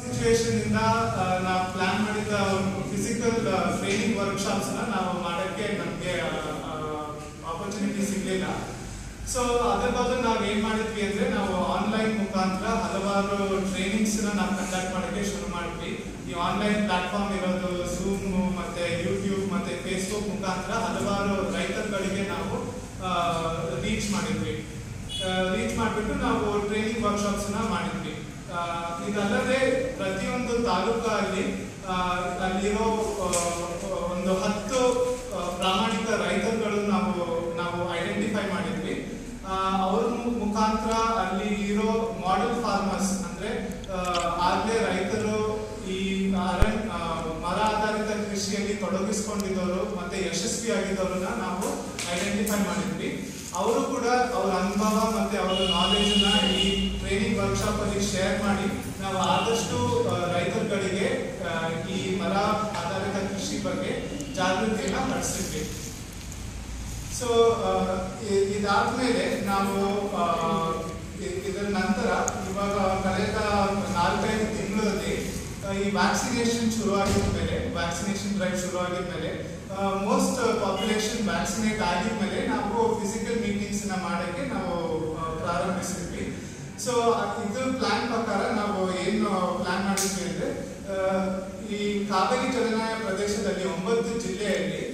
ಸೊ ಅದರ ಬದಲು ನಾವು ಏನ್ ಮಾಡಿದ್ವಿ ಅಂದ್ರೆ ನಾವು ಆನ್ಲೈನ್ ಮುಖಾಂತರ ಹಲವಾರು ಟ್ರೈನಿಂಗ್ಸ್ ನಾವು ಕಂಡಕ್ಟ್ ಮಾಡೋಕ್ಕೆ ಶುರು ಮಾಡಿದ್ವಿ. ಈ ಆನ್ಲೈನ್ ಪ್ಲಾಟ್ಫಾರ್ಮ್ ಇರೋದು ಝೂಮ್ ಮತ್ತೆ ಯೂಟ್ಯೂಬ್ ಮತ್ತೆ ಫೇಸ್ಬುಕ್ ಮುಖಾಂತರ ಹಲವಾರು ರೈತರುಗಳಿಗೆ ನಾವು ರೀಚ್ ಮಾಡಿಬಿಟ್ಟು ನಾವು ಟ್ರೈನಿಂಗ್ ವರ್ಕ್ಶಾಪ್ಸ್ ಮಾಡಿದ್ವಿ. ಇದಲ್ಲದೆ ಪ್ರತಿಯೊಂದು ತಾಲೂಕಲ್ಲಿ ಅಲ್ಲಿರೋ ಒಂದು 10 ಪ್ರಾಮಾಣಿಕ ರೈತರುಗಳು ನಾವು ಐಡೆಂಟಿಫೈ ಮಾಡಿದ್ವಿ. ಅವ್ರ ಮುಖಾಂತರ ಅಲ್ಲಿ ಇರೋ ಮಾಡೆಲ್ ಫಾರ್ಮರ್ಸ್ ಅಂದ್ರೆ ಆಗ್ಲೇ ರೈತರು ಈ ಮರ ಆಧಾರಿತ ಕೃಷಿಯಲ್ಲಿ ತೊಡಗಿಸ್ಕೊಂಡಿದ್ದವರು ಮತ್ತೆ ಯಶಸ್ವಿಯಾಗಿದ್ದವ್ರನ್ನ ನಾವು ಐಡೆಂಟಿಫೈ ಮಾಡಿದ್ವಿ. ಅವರು ಕೂಡ ಅವರ ಅನುಭವ ಮತ್ತೆ ಅವರ ನಾಲೆಜ್ ನ ಈ ಟ್ರೈನಿಂಗ್ ವರ್ಕ್ಶಾಪ್ ಅಲ್ಲಿ ಶೇರ್ ಮಾಡಿ ನಾವು ಆದಷ್ಟು ರೈತರುಗಳಿಗೆ ಈ ಮರ ಆಧಾರಿತ ಕೃಷಿ ಬಗ್ಗೆ ಜಾಗೃತಿಯನ್ನ ಮೂಡಿಸಿದ್ವಿ. ಸೊ ಇದಾದ್ಮೇಲೆ ನಾವು ಇದರ ನಂತರ ಇವಾಗ ಕಳೆದ 4-5 ತಿಂಗಳಲ್ಲಿ ಈ ವ್ಯಾಕ್ಸಿನೇಷನ್ ಶುರುವಾಗಿದ್ಮೇಲೆ ವ್ಯಾಕ್ಸಿನೇಷನ್ ಡ್ರೈವ್ ಶುರುವಾಗಿದ್ಮೇಲೆ ಮೋಸ್ಟ್ ಪಾಪ್ಯುಲೇಷನ್ ವ್ಯಾಕ್ಸಿನೇಟ್ ಆಗಿದ್ಮೇಲೆ ನಾವು ಫಿಸಿಕಲ್ ಮೀಟಿಂಗ್ಸ್ ಮಾಡಕ್ಕೆ ನಾವು ಪ್ರಾರಂಭಿಸಿದ್ವಿ. ಸೊ ಇದು ಪ್ಲಾನ್ ಪ್ರಕಾರ ನಾವು ಏನು ಪ್ಲಾನ್ ಮಾಡಿದ್ವಿ ಅಂದ್ರೆ ಈ ಕಾವೇರಿ ಜಲನಾಯ ಪ್ರದೇಶದಲ್ಲಿ 9 ಜಿಲ್ಲೆಯಲ್ಲಿ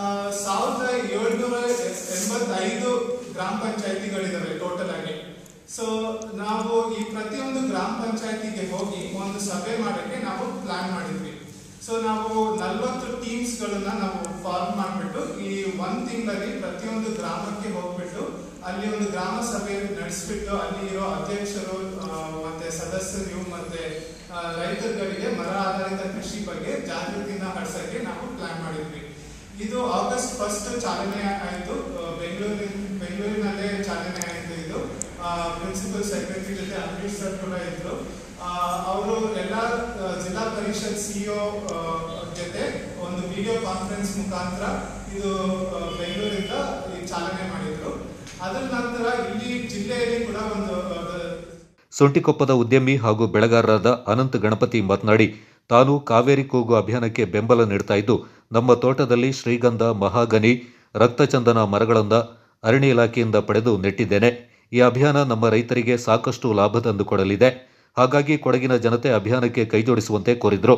1785 ಗ್ರಾಮ ಪಂಚಾಯತಿಗಳಿದಾವೆ ಟೋಟಲ್ ಆಗಿ. ಸೊ ನಾವು ಈ ಪ್ರತಿಯೊಂದು ಗ್ರಾಮ ಪಂಚಾಯತಿಗೆ ಹೋಗಿ ಒಂದು ಸಭೆ ಮಾಡಕ್ಕೆ ನಾವು ಪ್ಲಾನ್ ಮಾಡಿದ್ವಿ. ಸೊ ನಾವು 40 ಟೀಮ್ಸ್ ಗಳನ್ನ ನಾವು ಫಾರ್ಮ್ ಮಾಡಿಬಿಟ್ಟು ಈ 1 ತಿಂಗಳಲ್ಲಿ ಪ್ರತಿಯೊಂದು ಗ್ರಾಮಕ್ಕೆ ಹೋಗ್ಬಿಟ್ಟು ಅಲ್ಲಿ ಒಂದು ಗ್ರಾಮ ಸಭೆ ನಡೆಸ್ಬಿಟ್ಟು ಅಲ್ಲಿ ಇರೋ ಅಧ್ಯಕ್ಷರು ಮತ್ತೆ ಸದಸ್ಯರು ಮತ್ತೆ ರೈತರುಗಳಿಗೆ ಮರ ಆಧಾರಿತ ಕೃಷಿ ಬಗ್ಗೆ ಜಾಗೃತಿನ ಹರಸಕ್ಕೆ ನಾವು ಪ್ಲಾನ್ ಮಾಡಿದ್ವಿ. ಇದು ಆಗಸ್ಟ್ 1 ಚಾಲನೆ ಆಯಿತು. ಬೆಂಗಳೂರಿನಲ್ಲೇ ಚಾಲನೆ ಆಯಿತು. ಇದು ಪ್ರಿನ್ಸಿಪಲ್ ಸೆಕ್ರೆಟರಿ ಜೊತೆ ಅಂಬರೀಶ್ ಸರ್ ಕೂಡ ಇದ್ರು. ಅವರು ಎಲ್ಲ ಜಿಲ್ಲಾ ಪರಿಷತ್ ಸಿಇಒ ಜೊತೆ ಒಂದು ವಿಡಿಯೋ ಕಾನ್ಫರೆನ್ಸ್ ಮುಖಾಂತರ ಇದು ಬೆಂಗಳೂರಿಂದ ಚಾಲನೆ ಮಾಡಿದ್ರು. ಅದರ ನಂತರ ಇಲ್ಲಿ ಜಿಲ್ಲೆಯಲ್ಲಿ ಕೂಡ ಒಂದು ಸೊಂಟಿಕೊಪ್ಪದ ಉದ್ಯಮಿ ಹಾಗೂ ಬೆಳೆಗಾರರಾದ ಅನಂತ ಗಣಪತಿ ಮಾತನಾಡಿ, ತಾನು ಕಾವೇರಿ ಕೂಗು ಅಭಿಯಾನಕ್ಕೆ ಬೆಂಬಲ ನೀಡ್ತಾ ಇದ್ದು, ನಮ್ಮ ತೋಟದಲ್ಲಿ ಶ್ರೀಗಂಧ, ಮಹಾಗನಿ, ರಕ್ತಚಂದನ ಮರಗಳನ್ನು ಅರಣ್ಯ ಇಲಾಖೆಯಿಂದ ಪಡೆದು ನೆಟ್ಟಿದ್ದೇನೆ. ಈ ಅಭಿಯಾನ ನಮ್ಮ ರೈತರಿಗೆ ಸಾಕಷ್ಟು ಲಾಭ ತಂದು ಕೊಡಲಿದೆ. ಹಾಗಾಗಿ ಕೊಡಗಿನ ಜನತೆ ಅಭಿಯಾನಕ್ಕೆ ಕೈಜೋಡಿಸುವಂತೆ ಕೋರಿದರು.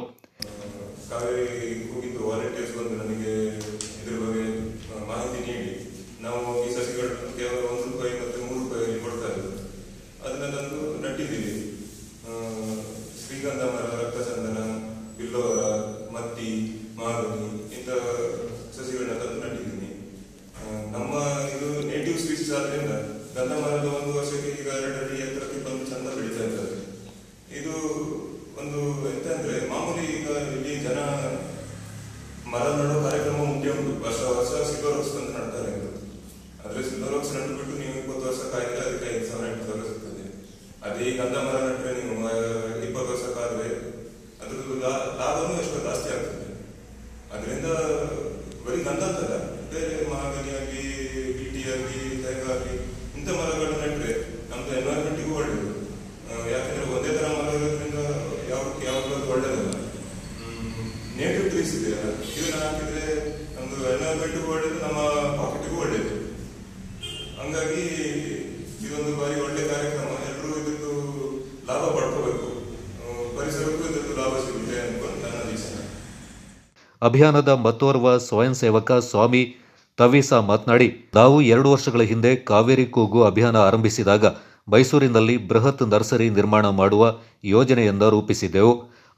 ಶ್ರೀಗಂಧ ಮರ, ರಕ್ತಚಂದನ, ಬಿಲ್ಲೋರ, ಮತ್ತಿ, ಮಾಗನಿ ಇಂಥ ಸಸಿಗಳನ್ನ ತಂದು ನಟ್ಟಿದ್ದೀನಿ. ನಮ್ಮ ಇದು ನೇಟಿವ್ ಸ್ಪೀಸೀಸ್ ಆದ್ರಿಂದ ಗಂಧ ಮರದ ಒಂದು ವರ್ಷಕ್ಕೆ ಈಗ 2 ಅಡಿ ಎತ್ತರಕ್ಕೆ ಬಂದು ಚಂದ ಬೆಳೀತಾ ಇರ್ತದೆ. ಇದು ಒಂದು ಎಂತ ಅಂದ್ರೆ ಮಾಮೂಲಿ ಈಗ ಇಲ್ಲಿ ಜನ ಮರ ನೆಡೋ ಕಾರ್ಯಕ್ರಮ ಮುಖ್ಯ ಉಂಟು. ವರ್ಷ ಸಿಲ್ವರ್ ರೋಕ್ಸ್ ಅಂತ ನಡ್ತಾರೆ. ಆದ್ರೆ ಸಿಲ್ವರ್ ರೋಕ್ಸ್ ನಟ್ಟು ಬಿಟ್ಟು ನೀವು 20 ವರ್ಷ ಕಾಯ್ದರೆ ಅದಕ್ಕೆ 5,000-8,000 ಸಿಗ್ತದೆ. ಅದೇ ಈ ಗಂಧ ಮರ ನಟ್ಟರೆ ನೀವು 20 ವರ್ಷ ಕಾದ್ರೆ ಅದ್ರದ್ದು ಲಾಭನೂ ಎಷ್ಟೋ ಜಾಸ್ತಿ ಆಗ್ತದೆ. ಅದರಿಂದ ಬರೀ ಗಂಧ ಅಂತಲ್ಲ, ಬೇರೆ ಮಹಾಗನಿಯಾಗಿ, ಬೀಟಿಯಾಗಿ, ತೇಗಾಗಲಿ ಇಂಥ ಮರಗಳು ನೆಟ್ಟರೆ ನಮ್ದು ಎನ್ವೈರನ್ಮೆಂಟಿಗೂ ಒಳ್ಳೆಯದು. ಯಾಕಂದ್ರೆ ಒಂದೇ ತರ ಮರ ಇರೋದ್ರಿಂದ ಯಾವಾಗಲೂ ಒಳ್ಳೆಯದಲ್ಲ. ನೇಟಿವ್ ಟ್ರೀಸ್ ಇದೆ, ಇದನ್ನ ಹಾಕಿದ್ರೆ ನಮ್ದು ಎನ್ವೈರನ್ಮೆಂಟಿಗೂ ಒಳ್ಳೆಯದು, ನಮ್ಮ ಪಾಕೆಟ್ಗೂ ಒಳ್ಳೆಯದು. ಹಂಗಾಗಿ ಇದೊಂದು ಬಾರಿ ಒಳ್ಳೆ ಕಾರ್ಯಕ್ರಮ. ಎಲ್ಲರೂ ಇದ್ರದ್ದು ಲಾಭ ಪಡ್ಕೋಬೇಕು, ಪರಿಸರಕ್ಕೂ ಇದ್ರದ್ದು ಲಾಭ ಸಿಗುತ್ತೆ ಅನ್ಕೊಂಡು ನನ್ನ ಅನಿಸಿಕೆ. ಅಭಿಯಾನದ ಮತ್ತೋರ್ವ ಸ್ವಯಂ ಸೇವಕ ಸ್ವಾಮಿ ತವೀಸಾ ಮಾತನಾಡಿ, ನಾವು 2 ವರ್ಷಗಳ ಹಿಂದೆ ಕಾವೇರಿ ಕೂಗು ಅಭಿಯಾನ ಆರಂಭಿಸಿದಾಗ ಮೈಸೂರಿನಲ್ಲಿ ಬೃಹತ್ ನರ್ಸರಿ ನಿರ್ಮಾಣ ಮಾಡುವ ಯೋಜನೆಯನ್ನು ರೂಪಿಸಿದ್ದೆವು.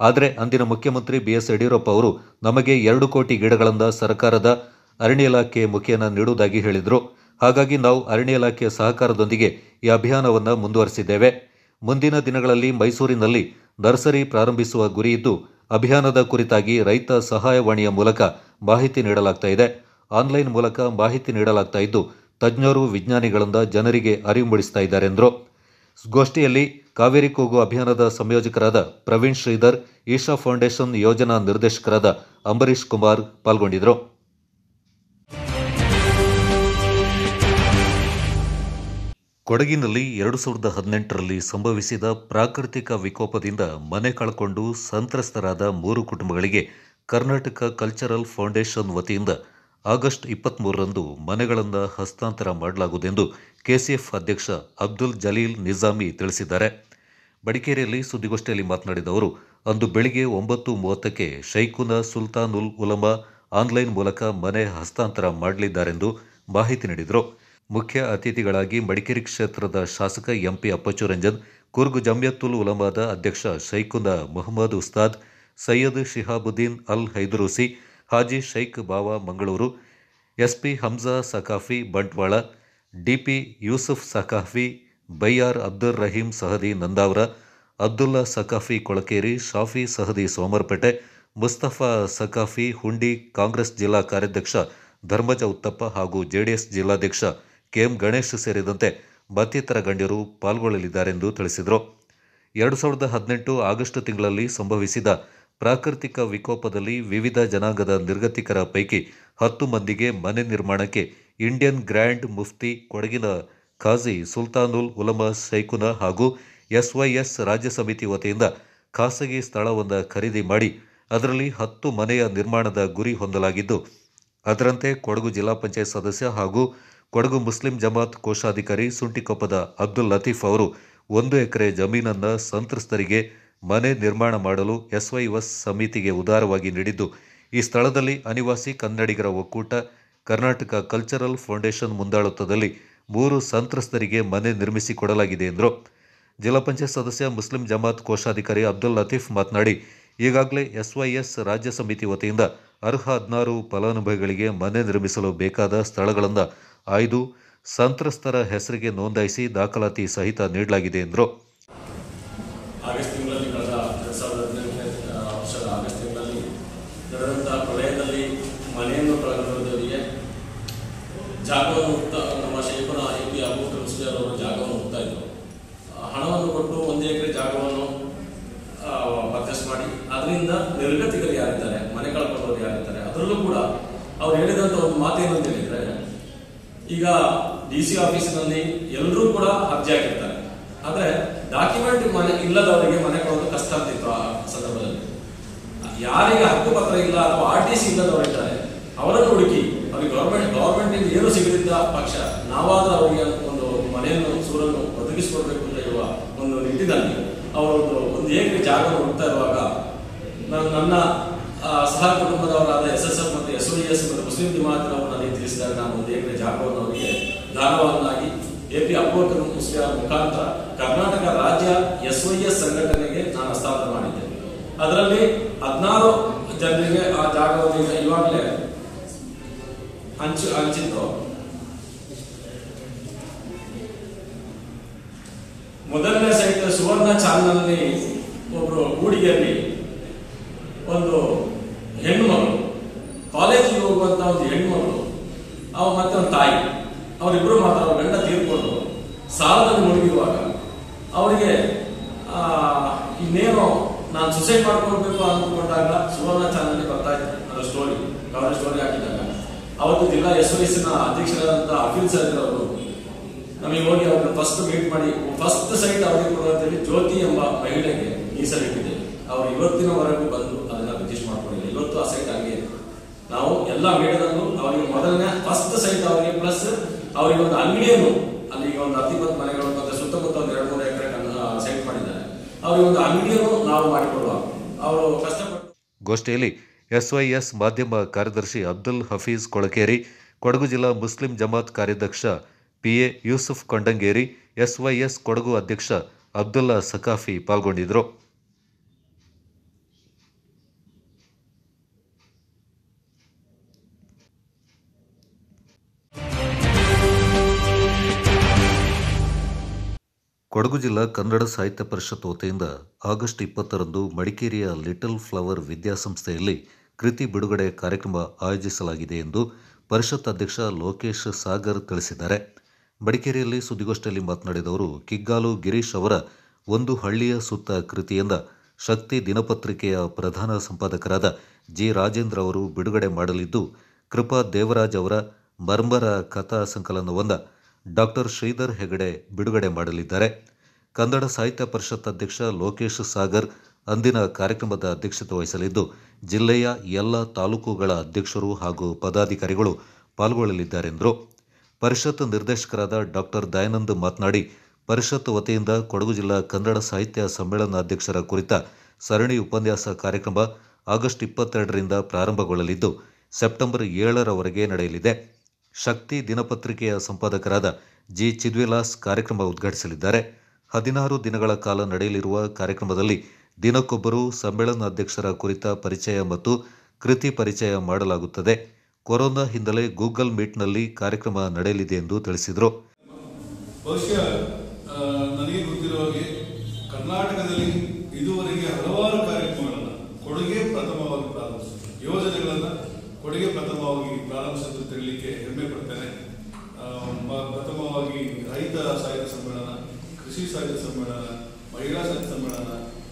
ಆದರೆ ಅಂದಿನ ಮುಖ್ಯಮಂತ್ರಿ BS ಯಡಿಯೂರಪ್ಪ ಅವರು ನಮಗೆ 2 ಕೋಟಿ ಗಿಡಗಳಿಂದ ಸರ್ಕಾರದ ಅರಣ್ಯ ಇಲಾಖೆ ಮುಖೇನ ನೀಡುವುದಾಗಿ ಹೇಳಿದರು. ಹಾಗಾಗಿ ನಾವು ಅರಣ್ಯ ಇಲಾಖೆಯ ಸಹಕಾರದೊಂದಿಗೆ ಈ ಅಭಿಯಾನವನ್ನು ಮುಂದುವರೆಸಿದ್ದೇವೆ. ಮುಂದಿನ ದಿನಗಳಲ್ಲಿ ಮೈಸೂರಿನಲ್ಲಿ ನರ್ಸರಿ ಪ್ರಾರಂಭಿಸುವ ಗುರಿಯಿದ್ದು, ಅಭಿಯಾನದ ಕುರಿತಾಗಿ ರೈತ ಸಹಾಯವಾಣಿಯ ಮೂಲಕ ಮಾಹಿತಿ ನೀಡಲಾಗ್ತಾ ಇದೆ. ಆನ್ಲೈನ್ ಮೂಲಕ ಮಾಹಿತಿ ನೀಡಲಾಗ್ತಾ ಇದ್ದು, ತಜ್ಞರು ವಿಜ್ಞಾನಿಗಳಿಂದ ಜನರಿಗೆ ಅರಿವು ಮೂಡಿಸ್ತಾ ಇದ್ದಾರೆ ಎಂದರು. ಗೋಷ್ಠಿಯಲ್ಲಿ ಕಾವೇರಿ ಕೂಗು ಅಭಿಯಾನದ ಸಂಯೋಜಕರಾದ ಪ್ರವೀಣ್ ಶ್ರೀಧರ್, ಈಶಾ ಫೌಂಡೇಶನ್ ಯೋಜನಾ ನಿರ್ದೇಶಕರಾದ ಅಂಬರೀಶ್ ಕುಮಾರ್ ಪಾಲ್ಗೊಂಡಿದ್ದರು. ಕೊಡಗಿನಲ್ಲಿ 2018ರಲ್ಲಿ ಸಂಭವಿಸಿದ ಪ್ರಾಕೃತಿಕ ವಿಕೋಪದಿಂದ ಮನೆ ಕಳ್ಕೊಂಡು ಸಂತ್ರಸ್ತರಾದ 3 ಕುಟುಂಬಗಳಿಗೆ ಕರ್ನಾಟಕ ಕಲ್ಚರಲ್ ಫೌಂಡೇಶನ್ ವತಿಯಿಂದ ಆಗಸ್ಟ್ 23ರಂದು ಮನೆಗಳನ್ನು ಹಸ್ತಾಂತರ ಮಾಡಲಾಗುವುದೆಂದು KCF ಅಧ್ಯಕ್ಷ ಅಬ್ದುಲ್ ಜಲೀಲ್ ನಿಜಾಮಿ ತಿಳಿಸಿದ್ದಾರೆ. ಮಡಿಕೇರಿಯಲ್ಲಿ ಸುದ್ದಿಗೋಷ್ಠಿಯಲ್ಲಿ ಮಾತನಾಡಿದ ಅವರು, ಅಂದು ಬೆಳಿಗ್ಗೆ 9:30ಕ್ಕೆ ಶೈಖುನಾ ಸುಲ್ತಾನ್ ಉಲ್ ಉಲಮಾ ಆನ್ಲೈನ್ ಮೂಲಕ ಮನೆ ಹಸ್ತಾಂತರ ಮಾಡಲಿದ್ದಾರೆಂದು ಮಾಹಿತಿ ನೀಡಿದರು. ಮುಖ್ಯ ಅತಿಥಿಗಳಾಗಿ ಮಡಿಕೇರಿ ಕ್ಷೇತ್ರದ ಶಾಸಕ MP ಅಪ್ಪಚ್ಚು ರಂಜನ್, ಕುರ್ಗ್ ಜಮಿಯತುಲ್ ಉಲಮಾದ ಅಧ್ಯಕ್ಷ ಶೈಖುನಾ ಮೊಹಮ್ಮದ್ ಉಸ್ತಾದ್, ಸೈಯದ್ ಶಿಹಾಬುದ್ದೀನ್ ಅಲ್ ಹೈದರೂಸಿ, ಹಾಜಿ ಶೈಖ್ ಬಾವಾ ಮಂಗಳೂರು, SP ಹಮ್ಜಾ ಸಕಾಫಿ ಬಂಟ್ವಾಳ, DP ಯೂಸುಫ್ ಸಕಾಫಿ, ಬೈಯಾರ್ ಅಬ್ದುಲ್ ರಹೀಂ ಸಹದಿ ನಂದಾವರ, ಅಬ್ದುಲ್ಲಾ ಸಕಾಫಿ ಕೊಳಕೇರಿ, ಶಾಫಿ ಸಹದಿ ಸೋಮರ್ಪೇಟೆ, ಮುಸ್ತಫಾ ಸಕಾಫಿ ಹುಂಡಿ, ಕಾಂಗ್ರೆಸ್ ಜಿಲ್ಲಾ ಕಾರ್ಯಾಧ್ಯಕ್ಷ ಧರ್ಮಜ ಉತ್ತಪ್ಪ ಹಾಗೂ JDS ಜಿಲ್ಲಾಧ್ಯಕ್ಷ KM ಗಣೇಶ್ ಸೇರಿದಂತೆ ಮತ್ತಿತರ ಗಣ್ಯರು ಪಾಲ್ಗೊಳ್ಳಲಿದ್ದಾರೆಂದು ತಿಳಿಸಿದರು. 2018 ಆಗಸ್ಟ್ ತಿಂಗಳಲ್ಲಿ ಸಂಭವಿಸಿದ ಪ್ರಾಕೃತಿಕ ವಿಕೋಪದಲ್ಲಿ ವಿವಿಧ ಜನಾಂಗದ ನಿರ್ಗತಿಕರ ಪೈಕಿ 10 ಮಂದಿಗೆ ಮನೆ ನಿರ್ಮಾಣಕ್ಕೆ ಇಂಡಿಯನ್ ಗ್ರ್ಯಾಂಡ್ ಮುಫ್ತಿ ಕೊಡಗಿನ ಖಾಜಿ ಸುಲ್ತಾನುಲ್ ಉಲಮಾ ಶೈಖುನಾ ಹಾಗೂ SYS ರಾಜ್ಯ ಸಮಿತಿ ವತಿಯಿಂದ ಖಾಸಗಿ ಸ್ಥಳವನ್ನು ಖರೀದಿ ಮಾಡಿ ಅದರಲ್ಲಿ 10 ಮನೆಯ ನಿರ್ಮಾಣದ ಗುರಿ ಹೊಂದಲಾಗಿದ್ದು, ಅದರಂತೆ ಕೊಡಗು ಜಿಲ್ಲಾ ಪಂಚಾಯತ್ ಸದಸ್ಯ ಹಾಗೂ ಕೊಡಗು ಮುಸ್ಲಿಂ ಜಮಾತ್ ಕೋಶಾಧಿಕಾರಿ ಸುಂಟಿಕೊಪ್ಪದ ಅಬ್ದುಲ್ ಲತೀಫ್ ಅವರು 1 ಎಕರೆ ಜಮೀನನ್ನು ಸಂತ್ರಸ್ತರಿಗೆ ಮನೆ ನಿರ್ಮಾಣ ಮಾಡಲು SYS ಸಮಿತಿಗೆ ಉದಾರವಾಗಿ ನೀಡಿದ್ದು, ಈ ಸ್ಥಳದಲ್ಲಿ ಅನಿವಾಸಿ ಕನ್ನಡಿಗರ ಒಕ್ಕೂಟ, ಕರ್ನಾಟಕ ಕಲ್ಚರಲ್ ಫೌಂಡೇಶನ್ ಮುಂದಾಳತ್ವದಲ್ಲಿ 3 ಸಂತ್ರಸ್ತರಿಗೆ ಮನೆ ನಿರ್ಮಿಸಿಕೊಡಲಾಗಿದೆ ಎಂದರು. ಜಿಲ್ಲಾ ಪಂಚಾಯತ್ ಸದಸ್ಯ ಮುಸ್ಲಿಂ ಜಮಾತ್ ಕೋಶಾಧಿಕಾರಿ ಅಬ್ದುಲ್ ಲತೀಫ್ ಮಾತನಾಡಿ, ಈಗಾಗಲೇ SYS ರಾಜ್ಯ ಸಮಿತಿ ವತಿಯಿಂದ ಅರ್ಹ 16 ಫಲಾನುಭವಿಗಳಿಗೆ ಮನೆ ನಿರ್ಮಿಸಲು ಬೇಕಾದ ಸ್ಥಳಗಳನ್ನು ಆಯ್ದು ಸಂತ್ರಸ್ತರ ಹೆಸರಿಗೆ ನೋಂದಾಯಿಸಿ ದಾಖಲಾತಿ ಸಹಿತ ನೀಡಲಾಗಿದೆ ಎಂದರು. ಆಗಸ್ಟ್ ತಿಂಗಳಲ್ಲಿ ಕಳೆದ 2018 ವರ್ಷದ ಆಗಸ್ಟ್ ತಿಂಗಳಲ್ಲಿ ನಡೆದಂಥ ಪ್ರಳಯದಲ್ಲಿ ಮನೆಯನ್ನು ಕಳೆದುಕೊಂಡವರಿಗೆ ಜಾಗವನ್ನು ನಮ್ಮ ಶೈಖುನಾ AP ಅಬೂಬಕರ್ ಮುಸ್ಲಿಯಾರ್ ಅವರು ಜಾಗವನ್ನು ಹೋಗ್ತಾ ಇದ್ದರು. ಹಣವನ್ನು ಕೊಟ್ಟು 1 ಎಕರೆ ಜಾಗವನ್ನು ಪರ್ಚೇಸ್ ಮಾಡಿ ಅದರಿಂದ ನಿರ್ಗತಿಕರು ಯಾರಿದ್ದಾರೆ, ಮನೆ ಕಳ್ಕೊಂಡವರು ಯಾರಿದ್ದಾರೆ, ಅದರಲ್ಲೂ ಕೂಡ ಅವ್ರು ಹೇಳಿದಂಥ ಒಂದು ಮಾತೇನು ಅಂತ ಹೇಳಿದ್ರೆ, ಈಗ DC ಆಫೀಸಿನಲ್ಲಿ ಎಲ್ಲರೂ ಕೂಡ ಅರ್ಜಿ ಹಾಕಿರ್ತಾರೆ, ಆದರೆ ಡಾಕ್ಯುಮೆಂಟ್ ಮನೆ ಇಲ್ಲದವರಿಗೆ ಮನೆ ಕೊಡೋದು ಕಷ್ಟ ಆಗ್ತಿತ್ತು. ಆ ಸಂದರ್ಭದಲ್ಲಿ ಯಾರಿಗೆ ಹಕ್ಕುಪತ್ರ ಇಲ್ಲ ಅಥವಾ RTC ಇಲ್ಲದವರು ಇದ್ದಾರೆ ಅವರನ್ನು ಹುಡುಕಿ ಅವ್ರಿಗೆ ಗವರ್ಮೆಂಟ್ ಇಂದ ಏನು ಸಿಗದಿದ್ದ ಪಕ್ಷ ನಾವಾದ್ರೂ ಅವರಿಗೆ ಒಂದು ಮನೆಯನ್ನು ಸೂರನ್ನು ಒದಗಿಸಿಕೊಡ್ಬೇಕು ಅಂತ ಇರುವ ಒಂದು ನಿಟ್ಟಿನಲ್ಲಿ ಅವರು 1 ಎಕರೆ ಜಾಗವನ್ನು ಹುಡುಕ್ತಾ ಇರುವಾಗ ನನ್ನ ಸಹ ಕುಟುಂಬದವರಾದ SSF ಮತ್ತು SYS ಮತ್ತು ಮುಸ್ಲಿಂ ಜಮಾತಿನವರು ನನಗೆ ತಿಳಿಸಿದಾಗ ನಾನು 1 ಎಕರೆ ಜಾಗವನ್ನು ಅವರಿಗೆ ದಾನವನ್ನಾಗಿ AP ಅಬೂಬಕರ್ ಮುಸ್ಲಿಯಾರ್ ಮುಖಾಂತರ ಕರ್ನಾಟಕ ರಾಜ್ಯ SYS ಸಂಘಟನೆಗೆ ನಾನು ಹಸ್ತಾಂತರ ಮಾಡಿದ್ದೆ. ಅದರಲ್ಲಿ 16 ಜನರಿಗೆ ಆ ಜಾಗವನ್ನು ಇವಾಗಲೇ ಹಂಚಿದ್ದು. ಮೊದಲನೇ ಸೈಟ್ ಸುವರ್ಣ ಚಾನಲ್ನಲ್ಲಿ ಒಬ್ಬರು ಗೂಡಿಗೆಯಲ್ಲಿ ಒಂದು ಹೆಣ್ಣು ಮಗಳು, ಕಾಲೇಜಿಗೆ ಹೋಗುವಂತ ಒಂದು ಹೆಣ್ಣು ಮಗಳು, ಮತ್ತೆ ಒಂದು ತಾಯಿ, ಅವರಿಬ್ಬರು ಮಾತ್ರ ಅವ್ರ ಗಂಡ ತೀರ್ಕೊಂಡು ಸಾಲದಲ್ಲಿ ಮುಳುಗಿರುವಾಗ ಅವರಿಗೆ ಇನ್ನೇನು ನಾನು ಸುಸೈಡ್ ಮಾಡ್ಕೊಳ್ಬೇಕು ಅಂದ್ಕೊಂಡಾಗ ಸುವರ್ಣ ಚಾನಲ್ ಬರ್ತಾ ಇತ್ತು ಅದರ ಸ್ಟೋರಿ, ಕವರ್ ಸ್ಟೋರಿ ಹಾಕಿದಾಗ ಅವತ್ತು ಜಿಲ್ಲಾ SYS ಅಧ್ಯಕ್ಷರಾದಂಥ ಅಫೀಲ್ ಸರ್ ಅವರು ನಮಗೆ ಹೋಗಿ ಅವ್ರನ್ನ ಫಸ್ಟ್ ಮೀಟ್ ಮಾಡಿ ಫಸ್ಟ್ ಸೈಟ್ ಅವರಿಗೆ ಕೊಡುವಂತೇಳಿ ಜ್ಯೋತಿ ಎಂಬ ಮಹಿಳೆಗೆ ಮೀಸಲಿಟ್ಟಿದೆ. ಅವರು ಇವತ್ತಿನವರೆಗೂ ಬಂದು ಅದನ್ನ ರಿಜಿಸ್ಟರ್ ಮಾಡ್ಕೊಂಡಿಲ್ಲ. ಇವತ್ತು ಆ ಸೈಟ್ ಹಂಗೆ ನಾವು ಎಲ್ಲ ಮೀಡಿಯಾದಲ್ಲೂ ಅವರಿಗೆ ಮೊದಲನೇ ಫಸ್ಟ್ ಸೈಟ್ ಅವರಿಗೆ ಪ್ಲಸ್ ಅವರಿಗೆ ಒಂದು ಅಂಗಡಿಯನ್ನು ಅಲ್ಲಿ ಈಗ ಒಂದು 10-20 ಮನೆಗಳು ಮತ್ತೆ ಸುತ್ತಮುತ್ತ ಒಂದು 2-3 ಎಕರೆ ಸೈಟ್ ಮಾಡಿದ್ದಾರೆ. ಅವರಿಗೆ ಒಂದು ಅಂಗಡಿಯನ್ನು ನಾವು ಮಾಡಿಕೊಡುವ ಅವರು ಕಷ್ಟಪಟ್ಟು. ಗೋಷ್ಠಿಯಲ್ಲಿ SYS ಮಾಧ್ಯಮ ಕಾರ್ಯದರ್ಶಿ ಅಬ್ದುಲ್ ಹಫೀಜ್ ಕೊಳಕೇರಿ, ಕೊಡಗು ಜಿಲ್ಲಾ ಮುಸ್ಲಿಂ ಜಮಾತ್ ಕಾರ್ಯಾಧ್ಯಕ್ಷ PA ಯೂಸುಫ್ ಕೊಂಡಂಗೇರಿ, SYS ಕೊಡಗು ಅಧ್ಯಕ್ಷ ಅಬ್ದುಲ್ಲಾ ಸಕಾಫಿ ಪಾಲ್ಗೊಂಡಿದ್ದರು. ಕೊಡಗು ಜಿಲ್ಲಾ ಕನ್ನಡ ಸಾಹಿತ್ಯ ಪರಿಷತ್ ವತಿಯಿಂದ ಆಗಸ್ಟ್ 20ರಂದು ಮಡಿಕೇರಿಯ ಲಿಟಲ್ ಫ್ಲವರ್ ವಿದ್ಯಾಸಂಸ್ಥೆಯಲ್ಲಿ ಕೃತಿ ಬಿಡುಗಡೆ ಕಾರ್ಯಕ್ರಮ ಆಯೋಜಿಸಲಾಗಿದೆ ಎಂದು ಪರಿಷತ್ ಅಧ್ಯಕ್ಷ ಲೋಕೇಶ್ ಸಾಗರ್ ತಿಳಿಸಿದ್ದಾರೆ. ಮಡಿಕೇರಿಯಲ್ಲಿ ಸುದ್ದಿಗೋಷ್ಠಿಯಲ್ಲಿ ಮಾತನಾಡಿದ ಅವರು, ಕಿಗ್ಗಾಲು ಗಿರೀಶ್ ಅವರ ಒಂದು ಹಳ್ಳಿಯ ಸುತ್ತ ಕೃತಿಯಿಂದ ಶಕ್ತಿ ದಿನಪತ್ರಿಕೆಯ ಪ್ರಧಾನ ಸಂಪಾದಕರಾದ ಜಿ ರಾಜೇಂದ್ರ ಅವರು ಬಿಡುಗಡೆ ಮಾಡಲಿದ್ದು, ಕೃಪಾ ದೇವರಾಜ್ ಅವರ ಮರ್ಮರ ಕಥಾ ಸಂಕಲನವನ್ನು ಡಾಕ್ಟರ್ ಶ್ರೀಧರ್ ಹೆಗಡೆ ಬಿಡುಗಡೆ ಮಾಡಲಿದ್ದಾರೆ. ಕನ್ನಡ ಸಾಹಿತ್ಯ ಪರಿಷತ್ ಅಧ್ಯಕ್ಷ ಲೋಕೇಶ್ ಸಾಗರ್ ಅಂದಿನ ಕಾರ್ಯಕ್ರಮದ ಅಧ್ಯಕ್ಷತೆ ವಹಿಸಲಿದ್ದು, ಜಿಲ್ಲೆಯ ಎಲ್ಲ ತಾಲೂಕುಗಳ ಅಧ್ಯಕ್ಷರು ಹಾಗೂ ಪದಾಧಿಕಾರಿಗಳು ಪಾಲ್ಗೊಳ್ಳಲಿದ್ದಾರೆಂದರು. ಪರಿಷತ್ ನಿರ್ದೇಶಕರಾದ ಡಾಕ್ಟರ್ ದಯಾನಂದ್ ಮಾತನಾಡಿ, ಪರಿಷತ್ ವತಿಯಿಂದ ಕೊಡಗು ಜಿಲ್ಲಾ ಕನ್ನಡ ಸಾಹಿತ್ಯ ಸಮ್ಮೇಳನಾಧ್ಯಕ್ಷರ ಕುರಿತ ಸರಣಿ ಉಪನ್ಯಾಸ ಕಾರ್ಯಕ್ರಮ ಆಗಸ್ಟ್ 22ರಿಂದ ಪ್ರಾರಂಭಗೊಳ್ಳಲಿದ್ದು, ಸೆಪ್ಟೆಂಬರ್ 7ರವರೆಗೆ ನಡೆಯಲಿದೆ. ಶಕ್ತಿ ದಿನಪತ್ರಿಕೆಯ ಸಂಪಾದಕರಾದ ಜಿ ಚಿದ್ವಿಲಾಸ್ ಕಾರ್ಯಕ್ರಮ ಉದ್ಘಾಟಿಸಲಿದ್ದಾರೆ. 16 ದಿನಗಳ ಕಾಲ ನಡೆಯಲಿರುವ ಕಾರ್ಯಕ್ರಮದಲ್ಲಿ ದಿನಕ್ಕೊಬ್ಬರು ಸಮ್ಮೇಳನಾಧ್ಯಕ್ಷರ ಕುರಿತ ಪರಿಚಯ ಮತ್ತು ಕೃತಿ ಪರಿಚಯ ಮಾಡಲಾಗುತ್ತದೆ. ಕೊರೋನಾ ಹಿನ್ನೆಲೆ ಗೂಗಲ್ ಮೀಟ್ನಲ್ಲಿ ಕಾರ್ಯಕ್ರಮ ನಡೆಯಲಿದೆ ಎಂದು ತಿಳಿಸಿದರು. ಬಹುಶಃ ನನಗೆ ಗೊತ್ತಿರುವ ಹಾಗೆ ಕರ್ನಾಟಕದಲ್ಲಿ ಇದುವರೆಗೆ ಹಲವಾರು ಕಾರ್ಯಕ್ರಮಗಳನ್ನು ಕೊಡುಗೆ ಪ್ರಥಮವಾಗಿ ಪ್ರಾರಂಭಿಸಿದೆ. ಯೋಜನೆಗಳನ್ನು ಕೊಡುಗೆ ಪ್ರಥಮವಾಗಿ ಪ್ರಾರಂಭಿಸಿದ್ದು ತಿಳಿಲಿಕ್ಕೆ ಹೆಮ್ಮೆ ಪಡ್ತೇನೆ. ಪ್ರಥಮವಾಗಿ ರೈತ ಸಾಹಿತ್ಯ ಸಮ್ಮೇಳನ, ಕೃಷಿ ಸಾಹಿತ್ಯ ಸಮ್ಮೇಳನ, ಮಹಿಳಾ ಸಾಹಿತ್ಯ ಸಮ್ಮೇಳನ,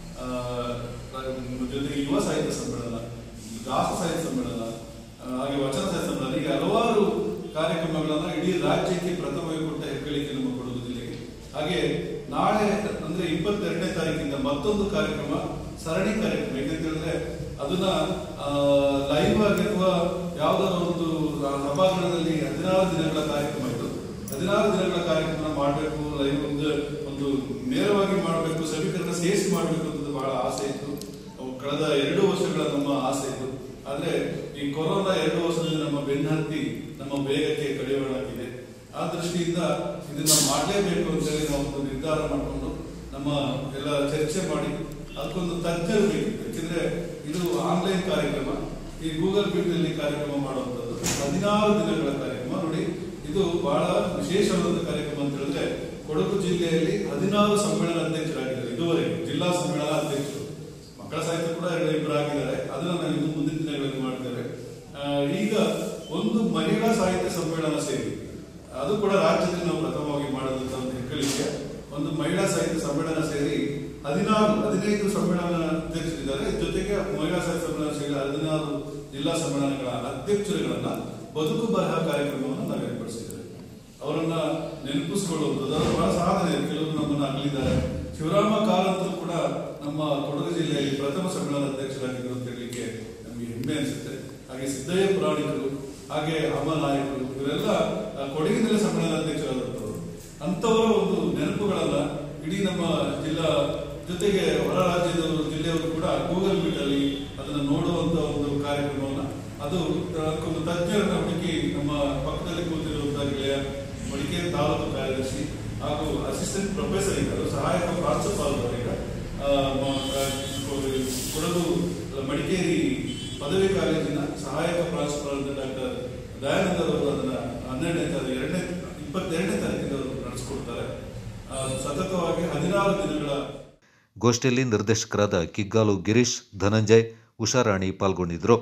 ಜೊತೆಗೆ ಯುವ ಸಾಹಿತ್ಯ ಸಮ್ಮೇಳನ, ದಾಸ ಸಾಹಿತ್ಯ ಸಮ್ಮೇಳನ, ಹಾಗೆ ವಚನ ಸಾಹಿತ್ಯ ಸಮ್ಮೇಳನ, ಹೀಗೆ ಹಲವಾರು ಕಾರ್ಯಕ್ರಮಗಳನ್ನು ಇಡೀ ರಾಜ್ಯಕ್ಕೆ ಪ್ರಥಮವಾಗಿ ಕೊಟ್ಟ ಹೆಗ್ಗಳಿಕೆ ನಮ್ಮ ಕೊಡಗು ಜಿಲ್ಲೆಗೆ. ಹಾಗೆ ನಾಳೆ ಅಂದ್ರೆ 22ನೇ ತಾರೀಕಿಂದ ಮತ್ತೊಂದು ಕಾರ್ಯಕ್ರಮ, ಸರಣಿ ಕಾರ್ಯಕ್ರಮ. ಯಾಕಂತ ಹೇಳಿದ್ರೆ ಅದನ್ನ ಲೈವ್ ಆಗಿರುವ ಯಾವುದಾದ್ರು ಒಂದು ಸಭಾಂಗಣದಲ್ಲಿ 16 ದಿನಗಳ ಕಾರ್ಯಕ್ರಮ ಇತ್ತು. 16 ದಿನಗಳ ಕಾರ್ಯಕ್ರಮ ಮಾಡಬೇಕು, ಲೈವ್ ಒಂದು ನೇರವಾಗಿ ಮಾಡಬೇಕು, ಸಭೀಕರಣ ಸೇರಿಸಿ ಮಾಡಬೇಕು ಅಂತ ಬಹಳ ಆಸೆ ಇತ್ತು. ಕಳೆದ 2 ವರ್ಷಗಳ ನಮ್ಮ ಆಸೆ ಇತ್ತು. ಆದ್ರೆ ಈ ಕೊರೋನಾ 2 ವರ್ಷದಿಂದ ನಮ್ಮ ಬೆನ್ನತ್ತಿ ನಮ್ಮ ಬೇಗಕ್ಕೆ ಕಡಿವಾಣಾಗಿದೆ. ಆ ದೃಷ್ಟಿಯಿಂದ ಇದನ್ನ ಮಾಡಲೇಬೇಕು ಅಂತೇಳಿ ನಾವು ಒಂದು ನಿರ್ಧಾರ ಮಾಡಿಕೊಂಡು ನಮ್ಮ ಎಲ್ಲ ಚರ್ಚೆ ಮಾಡಿ ಅದಕ್ಕೊಂದು ತಜ್ಞರು ಬೇಕಿತ್ತು. ಯಾಕೆಂದ್ರೆ ಇದು ಆನ್ಲೈನ್ ಕಾರ್ಯಕ್ರಮ, ಈ ಗೂಗಲ್ ಮೀಟ್ ನಲ್ಲಿ ಕಾರ್ಯಕ್ರಮ ಮಾಡುವಂಥದ್ದು 16 ದಿನಗಳ ಕಾರ್ಯಕ್ರಮ. ನೋಡಿ, ಇದು ಬಹಳ ವಿಶೇಷವಾದ ಕಾರ್ಯಕ್ರಮ ಅಂತ ಹೇಳಿದ್ರೆ ಕೊಡಗು ಜಿಲ್ಲೆಯಲ್ಲಿ 16 ಸಮ್ಮೇಳನ ಅಧ್ಯಕ್ಷರಾಗಿದ್ದಾರೆ ಇದುವರೆಗೆ. ಜಿಲ್ಲಾ ಸಮ್ಮೇಳನ ಅಧ್ಯಕ್ಷರು, ಮಕ್ಕಳ ಸಾಹಿತ್ಯ ಕೂಡ 2 ಆಗಿದ್ದಾರೆ. ಅದನ್ನ ನಾವು ಇನ್ನು ಮುಂದಿನ ದಿನಗಳಲ್ಲಿ ಮಾಡ್ತೇವೆ. ಈಗ ಒಂದು ಮಹಿಳಾ ಸಾಹಿತ್ಯ ಸಮ್ಮೇಳನ ಸೇರಿ, ಅದು ಕೂಡ ರಾಜ್ಯದಲ್ಲಿ ನಾವು ಪ್ರಥಮವಾಗಿ ಮಾಡೋದಂತ ಒಂದು ಹೆಗ್ಗಳಿಕೆ. ಒಂದು ಮಹಿಳಾ ಸಾಹಿತ್ಯ ಸಮ್ಮೇಳನ ಸೇರಿ 15 ಸಮ್ಮೇಳನ ಅಧ್ಯಕ್ಷರಿದ್ದಾರೆ. ಜೊತೆಗೆ ಮಹಿಳಾ ಸಾಹಿತ್ಯ ಸಮ್ಮೇಳನ ಸೇರಿ 16 ಜಿಲ್ಲಾ ಸಮ್ಮೇಳನಗಳ ಅಧ್ಯಕ್ಷರುಗಳನ್ನ ಬದುಕು ಬರಹ ಕಾರ್ಯಕ್ರಮವನ್ನು ನಾವು ಏರ್ಪಡಿಸಿದ್ದೇವೆ. ಅವರನ್ನ ನೆನಪಿಸಿಕೊಳ್ಳುವಂಥದ್ದು ಅದು ಬಹಳ ಸಾಧನೆ. ಕೆಲವರು ನಮ್ಮನ್ನು ಅಗಲಿದ್ದಾರೆ. ಶಿವರಾಮ ಕಾರಂತರು ಕೂಡ ನಮ್ಮ ಕೊಡಗು ಜಿಲ್ಲೆಯಲ್ಲಿ ಪ್ರಥಮ ಸಮ್ಮೇಳನ ಅಧ್ಯಕ್ಷರಾಗಿದ್ದರು ಅಂತ ಹೇಳಲಿಕ್ಕೆ ನಮಗೆ ಹೆಮ್ಮೆ ಅನಿಸುತ್ತೆ. ಹಾಗೆ ಸಿದ್ದಯ್ಯ ಪುರಾಣಿಕರು, ಹಾಗೆ ಅಮನಾಯಕರು, ಇವರೆಲ್ಲ ಕೊಡಗಿನಲ್ಲಿ ಸಮ್ಮೇಳನ ಅಧ್ಯಕ್ಷರಾದಂಥವರು. ಅಂತವರ ಒಂದು ನೆನಪುಗಳನ್ನ ಇಡೀ ನಮ್ಮ ಜಿಲ್ಲಾ ಜೊತೆಗೆ ಹೊರ ರಾಜ್ಯದವರು, ಜಿಲ್ಲೆಯವರು ಕೂಡ ಗೂಗಲ್ ಮೀಟ್ ಅಲ್ಲಿ ಅದನ್ನ ನೋಡುವಂತ ಒಂದು ಕಾರ್ಯಕ್ರಮವನ್ನ, ಅದು ಅದಕ್ಕೊಂದು ತಜ್ಞರನ್ನ ಹುಡುಕಿ ನಮ್ಮ ಪಕ್ಕದಲ್ಲಿ ಕೂತಿರುವಂತಹ ಗೆಳೆಯ ಮಡಿಕೇರಿ ತಾಲೂಕು ಕಾರ್ಯದರ್ಶಿ ಹಾಗೂ ಅಸಿಸ್ಟೆಂಟ್ ಪ್ರೊಫೆಸರ್, ಈಗ ಸಹಾಯಕ ಪ್ರಾಂಶುಪಾಲರು, ಈಗ ಕೊಡಗು ಮಡಿಕೇರಿ ಪದವಿ ಕಾಲೇಜಿನ ಸಹಾಯಕ ಪ್ರಾಂಶುಪಾಲರಾದ ಡಾಕ್ಟರ್ ದಯಾನಂದ್ ಅವರು ಅದನ್ನ 22ನೇ ತಾರೀಕಿಂದ ಅವರು ನಡೆಸಿಕೊಡ್ತಾರೆ. ಸತತವಾಗಿ 16 ದಿನಗಳ ಗೋಷ್ಠಿಯಲ್ಲಿ ನಿರ್ದೇಶಕರಾದ ಕಿಗ್ಗಾಲು ಗಿರೀಶ್, ಧನಂಜಯ್, ಉಷಾರಾಣಿ ಪಾಲ್ಗೊಂಡಿದ್ದರು.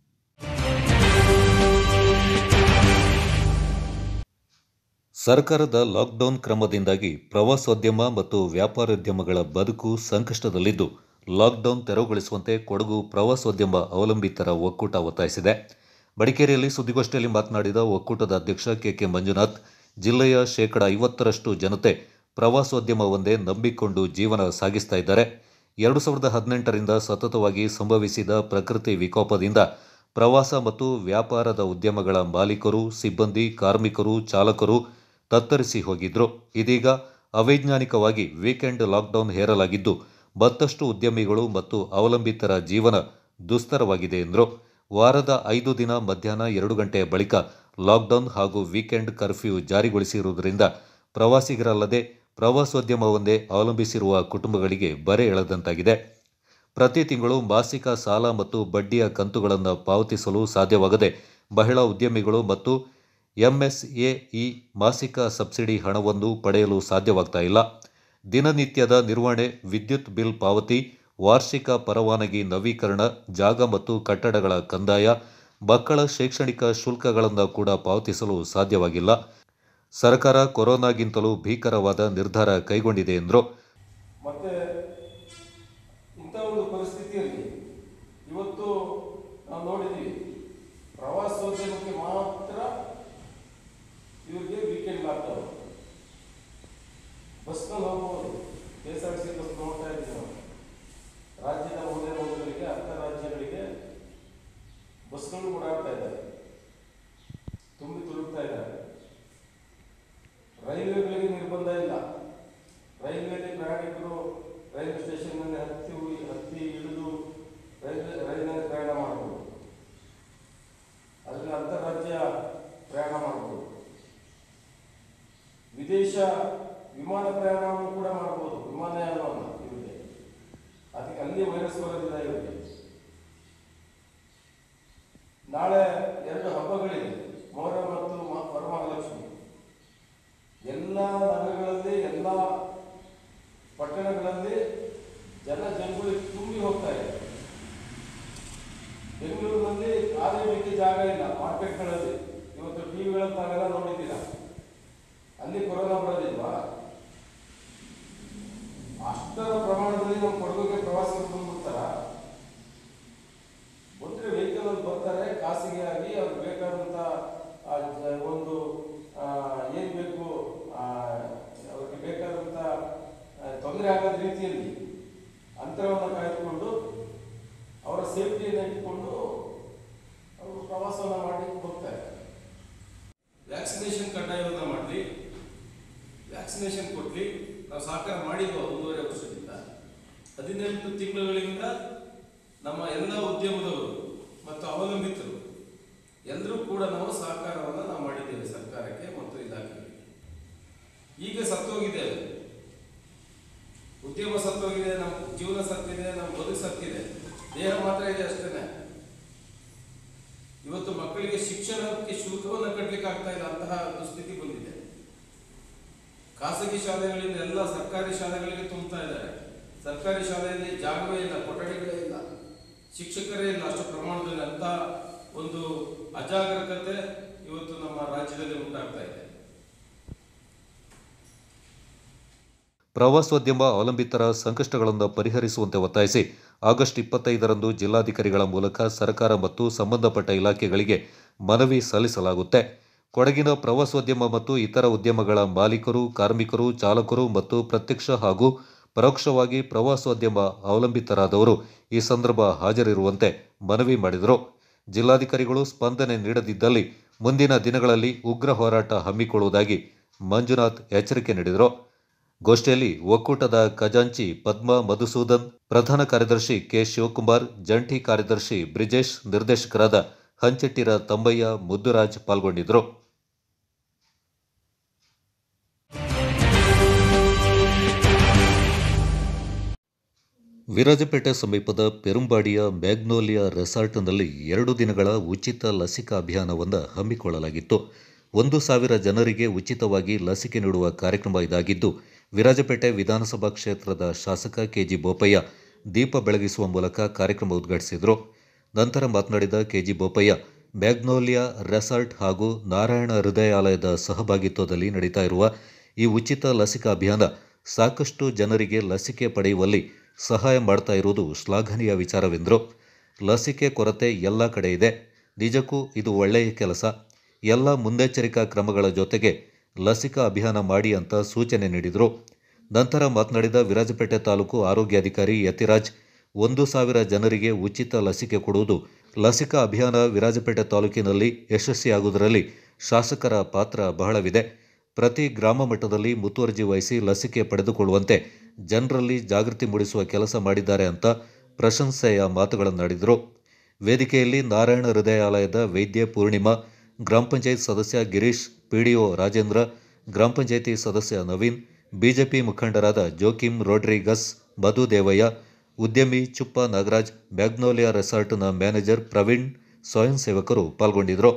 ಸರ್ಕಾರದ ಲಾಕ್ಡೌನ್ ಕ್ರಮದಿಂದಾಗಿ ಪ್ರವಾಸೋದ್ಯಮ ಮತ್ತು ವ್ಯಾಪಾರೋದ್ಯಮಗಳ ಬದುಕು ಸಂಕಷ್ಟದಲ್ಲಿದ್ದು, ಲಾಕ್ಡೌನ್ ತೆರವುಗೊಳಿಸುವಂತೆ ಕೊಡಗು ಪ್ರವಾಸೋದ್ಯಮ ಅವಲಂಬಿತರ ಒಕ್ಕೂಟ ಒತ್ತಾಯಿಸಿದೆ. ಮಡಿಕೇರಿಯಲ್ಲಿ ಸುದ್ದಿಗೋಷ್ಠಿಯಲ್ಲಿ ಮಾತನಾಡಿದ ಒಕ್ಕೂಟದ ಅಧ್ಯಕ್ಷ ಕೆ ಮಂಜುನಾಥ್, ಜಿಲ್ಲೆಯ 50% ಜನತೆ ಪ್ರವಾಸೋದ್ಯಮವೊಂದೇ ನಂಬಿಕೊಂಡು ಜೀವನ ಸಾಗಿಸ್ತಾ ಇದ್ದಾರೆ. 2018ರಿಂದ ಸತತವಾಗಿ ಸಂಭವಿಸಿದ ಪ್ರಕೃತಿ ವಿಕೋಪದಿಂದ ಪ್ರವಾಸ ಮತ್ತು ವ್ಯಾಪಾರದ ಉದ್ಯಮಗಳ ಮಾಲೀಕರು, ಸಿಬ್ಬಂದಿ, ಕಾರ್ಮಿಕರು, ಚಾಲಕರು ತತ್ತರಿಸಿ ಹೋಗಿದ್ರು. ಇದೀಗ ಅವೈಜ್ಞಾನಿಕವಾಗಿ ವೀಕೆಂಡ್ ಲಾಕ್ಡೌನ್ ಹೇರಲಾಗಿದ್ದು, ಮತ್ತಷ್ಟು ಉದ್ಯಮಿಗಳು ಮತ್ತು ಅವಲಂಬಿತರ ಜೀವನ ದುಸ್ತರವಾಗಿದೆ ಎಂದರು. ವಾರದ 5 ದಿನ ಮಧ್ಯಾಹ್ನ 2 ಗಂಟೆಯ ಬಳಿಕ ಲಾಕ್ಡೌನ್ ಹಾಗೂ ವೀಕೆಂಡ್ ಕರ್ಫ್ಯೂ ಜಾರಿಗೊಳಿಸಿರುವುದರಿಂದ ಪ್ರವಾಸಿಗರಲ್ಲದೆ ಪ್ರವಾಸೋದ್ಯಮವೊಂದೇ ಅವಲಂಬಿಸಿರುವ ಕುಟುಂಬಗಳಿಗೆ ಬರೆ ಎಳೆದಂತಾಗಿದೆ. ಪ್ರತಿ ತಿಂಗಳು ಮಾಸಿಕ ಸಾಲ ಮತ್ತು ಬಡ್ಡಿಯ ಕಂತುಗಳನ್ನು ಪಾವತಿಸಲು ಸಾಧ್ಯವಾಗದೆ ಮಹಿಳಾ ಉದ್ಯಮಿಗಳು ಮತ್ತು ಎಂಎಸ್ಎಇ ಮಾಸಿಕ ಸಬ್ಸಿಡಿ ಹಣವನ್ನು ಪಡೆಯಲು ಸಾಧ್ಯವಾಗ್ತಾ ಇಲ್ಲ. ದಿನನಿತ್ಯದ ನಿರ್ವಹಣೆ, ವಿದ್ಯುತ್ ಬಿಲ್ ಪಾವತಿ, ವಾರ್ಷಿಕ ಪರವಾನಗಿ ನವೀಕರಣ, ಜಾಗ ಮತ್ತು ಕಟ್ಟಡಗಳ ಕಂದಾಯ, ಮಕ್ಕಳ ಶೈಕ್ಷಣಿಕ ಶುಲ್ಕಗಳನ್ನು ಕೂಡ ಪಾವತಿಸಲು ಸಾಧ್ಯವಾಗಿಲ್ಲ. ಸರ್ಕಾರ ಕೊರೋನಾಗಿಂತಲೂ ಭೀಕರವಾದ ನಿರ್ಧಾರ ಕೈಗೊಂಡಿದೆ ಎಂದರು. ಮತ್ತೆ ಇಂಥ ಒಂದು ಪರಿಸ್ಥಿತಿಯಲ್ಲಿ ಇವತ್ತು ನಾವು ನೋಡಿದ್ದೀವಿ, ಪ್ರವಾಸೋದ್ಯಮಕ್ಕೆ ಮಾತ್ರ ಇವರಿಗೆ ವೀಕೆಂಡ್ ಲಾಕ್ಡೌನ್. ಬಸ್ನಲ್ಲಿ ಹೋಗ್ಬೋದು, KSRTC ಬಸ್ ನೋಡ್ತಾ ಇದ್ದೀವಿ ನಾವು. ರಾಜ್ಯದ ಮೂಲಗಳಿಗೆ ಅಂತರ್ರಾಜ್ಯಗಳಿಗೆ ಬಸ್ಗಳು ಓಡಾಡ್ತಾ ಇದ್ದಾರೆ, ತುಂಬಿ ತುಳುಕ್ತಾ ಇದ್ದಾರೆ. ರೈಲ್ವೆಗಳಿಗೆ ನಿರ್ಬಂಧ ಇಲ್ಲ. ರೈಲ್ವೆಯಲ್ಲಿ ಪ್ರಯಾಣಿಕರು ರೈಲ್ವೆ ಸ್ಟೇಷನ್ನಲ್ಲಿ ಹತ್ತಿ ಇಳಿದು ರೈಲಿನಲ್ಲಿ ಪ್ರಯಾಣ ಮಾಡಬಹುದು. ಅಲ್ಲಿ ಅಂತಾರಾಜ್ಯ ಪ್ರಯಾಣ ಮಾಡಬಹುದು. ವಿದೇಶ ವಿಮಾನ ಪ್ರಯಾಣವನ್ನು ಕೂಡ ಮಾಡಬಹುದು, ವಿಮಾನಯಾನವನ್ನು ಇವರಿಗೆ. ಅದಕ್ಕೆ ಅಲ್ಲಿ ವೈರಸ್ ಬರೋದಿಲ್ಲ ಇವರಿಗೆ. ನಾಳೆ 2 ಹಬ್ಬಗಳಿವೆ, ಮೊಹರಂ ಮತ್ತು ವರಮಹಾಲಕ್ಷ್ಮಿ. ಎಲ್ಲ ನಗರಗಳಲ್ಲಿ, ಎಲ್ಲ ಪಟ್ಟಣಗಳಲ್ಲಿ ಜನಜಂಗುಳಿ ತುಂಬಿ ಹೋಗ್ತಾ ಇದೆ. ಬೆಂಗಳೂರಿನಲ್ಲಿ ಕಾಲೇಜಕ್ಕೆ ಜಾಗ ಇಲ್ಲ, ಮಾರ್ಕೆಟ್ಗಳಲ್ಲಿ. ಇವತ್ತು ಟಿವಿಗಳಲ್ಲಿ ತಾವೆಲ್ಲ ನೋಡಿದ್ದೀರಾ. ಅಲ್ಲಿ ಕೊರೋನಾ ಬರೋದಿಲ್ವಾ? ಅಷ್ಟರ ಪ್ರಮಾಣದಲ್ಲಿ ನಮ್ಮ ಕೊಡಗುಗೆ ಪ್ರವಾಸಿಗರು ಬಂದ್ಬಿಡ್ತಾರ. ಒಂದ್ರೆ ವೆಹಿಕಲ್ ಅಲ್ಲಿ ಬರ್ತಾರೆ, ಖಾಸಗಿಯಾಗಿ ಅವ್ರಿಗೆ ಬೇಕಾದಂತ ಒಂದು ಏನ್ ಬೇಕು ಅವ್ರಿಗೆ ಬೇಕಾದಂತ ತೊಂದರೆ ಆಗದ ರೀತಿಯಲ್ಲಿ ಅಂತರವನ್ನು ಕಾಯ್ದುಕೊಂಡು ಅವರ ಸೇಫ್ಟಿಯನ್ನು ಇಟ್ಕೊಂಡು ಅವರು ಪ್ರವಾಸವನ್ನು ಮಾಡಿ ಹೋಗ್ತಾರೆ. ವ್ಯಾಕ್ಸಿನೇಷನ್ ಕಡ್ಡಾಯವನ್ನು ಮಾಡಲಿ, ವ್ಯಾಕ್ಸಿನೇಷನ್ ಕೊಡ್ಲಿ. ನಾವು ಸಹಕಾರ ಮಾಡಿದ್ವು 1.5 ವರ್ಷದಿಂದ. 18 ತಿಂಗಳುಗಳಿಂದ ನಮ್ಮ ಎಲ್ಲ ಉದ್ಯಮದವರು ಮತ್ತು ಅವಲಂಬಿತರು ಎಲ್ಲರೂ ಕೂಡ ನಾವು ಸಹಕಾರವನ್ನು ನಾವು ಮಾಡಿದ್ದೇವೆ ಸರ್ಕಾರಕ್ಕೆ ಮತ್ತು ಇಲಾಖೆಗಳಿಗೆ. ಈಗ ಸತ್ತೋಗಿದ್ದೇವೆ, ಉದ್ಯಮ ಸತ್ತೋಗಿದೆ, ನಮ್ಮ ಜೀವನ ಸತ್ತಿದೆ, ನಮ್ಮ ಬದುಕು ಸತ್ತಿದೆ, ದೇಹ ಮಾತ್ರ ಇದೆ ಅಷ್ಟೇನೆ. ಇವತ್ತು ಮಕ್ಕಳಿಗೆ ಶಿಕ್ಷಣಕ್ಕೆ ಶುಲ್ಕವನ್ನು ಕಟ್ಟಲಿಕ್ಕೆ ಆಗ್ತಾ ಇಲ್ಲ, ಅಂತಹ ದುಸ್ಥಿತಿ ಬಂದಿದೆ. ಖಾಸಗಿ ಶಾಲೆಗಳಿಂದ ಎಲ್ಲ ಸರ್ಕಾರಿ ಶಾಲೆಗಳಿಗೆ ತುಂಬುತ್ತಾ ಇದ್ದಾರೆ. ಸರ್ಕಾರಿ ಶಾಲೆಯಲ್ಲಿ ಜಾಗವೇ ಇಲ್ಲ, ಕೊಠಡಿಗಳೇ ಇಲ್ಲ, ಶಿಕ್ಷಕರೇ ಇಲ್ಲ ಅಷ್ಟು ಪ್ರಮಾಣದಲ್ಲಿ. ಅಂತ ಒಂದು ಅಜಾಗರೂಕತೆ ಇವತ್ತು ನಮ್ಮ ರಾಜ್ಯದಲ್ಲಿ ಉಂಟಾಗ್ತಾ ಇದೆ. ಪ್ರವಾಸೋದ್ಯಮ ಅವಲಂಬಿತರ ಸಂಕಷ್ಟಗಳನ್ನು ಪರಿಹರಿಸುವಂತೆ ಒತ್ತಾಯಿಸಿ ಆಗಸ್ಟ್ 25ರಂದು ಜಿಲ್ಲಾಧಿಕಾರಿಗಳ ಮೂಲಕ ಸರ್ಕಾರ ಮತ್ತು ಸಂಬಂಧಪಟ್ಟ ಇಲಾಖೆಗಳಿಗೆ ಮನವಿ ಸಲ್ಲಿಸಲಾಗುತ್ತೆ. ಕೊಡಗಿನ ಪ್ರವಾಸೋದ್ಯಮ ಮತ್ತು ಇತರ ಉದ್ಯಮಗಳ ಮಾಲೀಕರು, ಕಾರ್ಮಿಕರು, ಚಾಲಕರು ಮತ್ತು ಪ್ರತ್ಯಕ್ಷ ಹಾಗೂ ಪರೋಕ್ಷವಾಗಿ ಪ್ರವಾಸೋದ್ಯಮ ಅವಲಂಬಿತರಾದವರು ಈ ಸಂದರ್ಭ ಹಾಜರಿರುವಂತೆ ಮನವಿ ಮಾಡಿದರು. ಜಿಲ್ಲಾಧಿಕಾರಿಗಳು ಸ್ಪಂದನೆ ನೀಡದಿದ್ದಲ್ಲಿ ಮುಂದಿನ ದಿನಗಳಲ್ಲಿ ಉಗ್ರ ಹೋರಾಟ ಹಮ್ಮಿಕೊಳ್ಳುವುದಾಗಿ ಮಂಜುನಾಥ್ ಎಚ್ಚರಿಕೆ ನೀಡಿದರು. ಗೋಷ್ಠಿಯಲ್ಲಿ ಒಕ್ಕೂಟದ ಖಜಾಂಚಿ ಪದ್ಮಾ ಮಧುಸೂದನ್, ಪ್ರಧಾನ ಕಾರ್ಯದರ್ಶಿ ಕೆ ಶಿವಕುಮಾರ್, ಜಂಟಿ ಕಾರ್ಯದರ್ಶಿ ಬ್ರಿಜೇಶ್, ನಿರ್ದೇಶಕರಾದ ಹಂಚೆಟ್ಟಿರ ತಂಬಯ್ಯ, ಮುದ್ದುರಾಜ್ ಪಾಲ್ಗೊಂಡಿದ್ದರು. ವಿರಾಜಪೇಟೆ ಸಮೀಪದ ಪೆರುಂಬಾಡಿಯ ಮ್ಯಾಗ್ನೋಲಿಯಾ ರೆಸಾರ್ಟ್ನಲ್ಲಿ 2 ದಿನಗಳ ಉಚಿತ ಲಸಿಕಾ ಅಭಿಯಾನವನ್ನು ಹಮ್ಮಿಕೊಳ್ಳಲಾಗಿತ್ತು. 1,000 ಜನರಿಗೆ ಉಚಿತವಾಗಿ ಲಸಿಕೆ ನೀಡುವ ಕಾರ್ಯಕ್ರಮ ಇದಾಗಿದ್ದು, ವಿರಾಜಪೇಟೆ ವಿಧಾನಸಭಾ ಕ್ಷೇತ್ರದ ಶಾಸಕ ಕೆಜಿ ಬೋಪಯ್ಯ ದೀಪ ಬೆಳಗಿಸುವ ಮೂಲಕ ಕಾರ್ಯಕ್ರಮ ಉದ್ಘಾಟಿಸಿದರು. ನಂತರ ಮಾತನಾಡಿದ ಕೆಜಿ ಬೋಪಯ್ಯ, ಮ್ಯಾಗ್ನೋಲಿಯಾ ರೆಸಾರ್ಟ್ ಹಾಗೂ ನಾರಾಯಣ ಹೃದಯಾಲಯದ ಸಹಭಾಗಿತ್ವದಲ್ಲಿ ನಡೀತಾ ಇರುವ ಈ ಉಚಿತ ಲಸಿಕಾ ಅಭಿಯಾನ ಸಾಕಷ್ಟು ಜನರಿಗೆ ಲಸಿಕೆ ಪಡೆಯುವಲ್ಲಿ ಸಹಾಯ ಮಾಡ್ತಾ ಇರುವುದು ಶ್ಲಾಘನೀಯ ವಿಚಾರವೆಂದರು. ಲಸಿಕೆ ಕೊರತೆ ಎಲ್ಲ ಕಡೆ ಇದೆ. ನಿಜಕ್ಕೂ ಇದು ಒಳ್ಳೆಯ ಕೆಲಸ. ಎಲ್ಲ ಮುನ್ನೆಚ್ಚರಿಕಾ ಕ್ರಮಗಳ ಜೊತೆಗೆ ಲಸಿಕಾ ಅಭಿಯಾನ ಮಾಡಿ ಅಂತ ಸೂಚನೆ ನೀಡಿದರು. ನಂತರ ಮಾತನಾಡಿದ ವಿರಾಜಪೇಟೆ ತಾಲೂಕು ಆರೋಗ್ಯಾಧಿಕಾರಿ ಯತಿರಾಜ್, 1,000 ಜನರಿಗೆ ಉಚಿತ ಲಸಿಕೆ ಕೊಡುವುದು ಲಸಿಕಾ ಅಭಿಯಾನ ವಿರಾಜಪೇಟೆ ತಾಲೂಕಿನಲ್ಲಿ ಯಶಸ್ವಿಯಾಗುವುದರಲ್ಲಿ ಶಾಸಕರ ಪಾತ್ರ ಬಹಳವಿದೆ. ಪ್ರತಿ ಗ್ರಾಮ ಮಟ್ಟದಲ್ಲಿ ಮುತುವರ್ಜಿ ವಹಿಸಿ ಲಸಿಕೆ ಪಡೆದುಕೊಳ್ಳುವಂತೆ ಜನರಲ್ಲಿ ಜಾಗೃತಿ ಮೂಡಿಸುವ ಕೆಲಸ ಮಾಡಿದ್ದಾರೆ ಅಂತ ಪ್ರಶಂಸೆಯ ಮಾತುಗಳನ್ನಾಡಿದರು. ವೇದಿಕೆಯಲ್ಲಿ ನಾರಾಯಣ ಹೃದಯಾಲಯದ ವೈದ್ಯೆ ಪೂರ್ಣಿಮಾ, ಗ್ರಾಮ ಪಂಚಾಯತ್ ಸದಸ್ಯ ಗಿರೀಶ್, ಪಿಡಿಒ ರಾಜೇಂದ್ರ, ಗ್ರಾಮ ಪಂಚಾಯಿತಿ ಸದಸ್ಯ ನವೀನ್, ಬಿಜೆಪಿ ಮುಖಂಡರಾದ ಜೋಕಿಂ ರೋಡ್ರಿಗಸ್, ಮಧು ದೇವಯ್ಯ, ಉದ್ಯಮಿ ಚುಪ್ಪ ನಾಗರಾಜ್, ಮ್ಯಾಗ್ನೋಲಿಯಾ ರೆಸಾರ್ಟ್ನ ಮ್ಯಾನೇಜರ್ ಪ್ರವೀಣ್, ಸ್ವಯಂ ಸೇವಕರು ಪಾಲ್ಗೊಂಡಿದ್ದರು.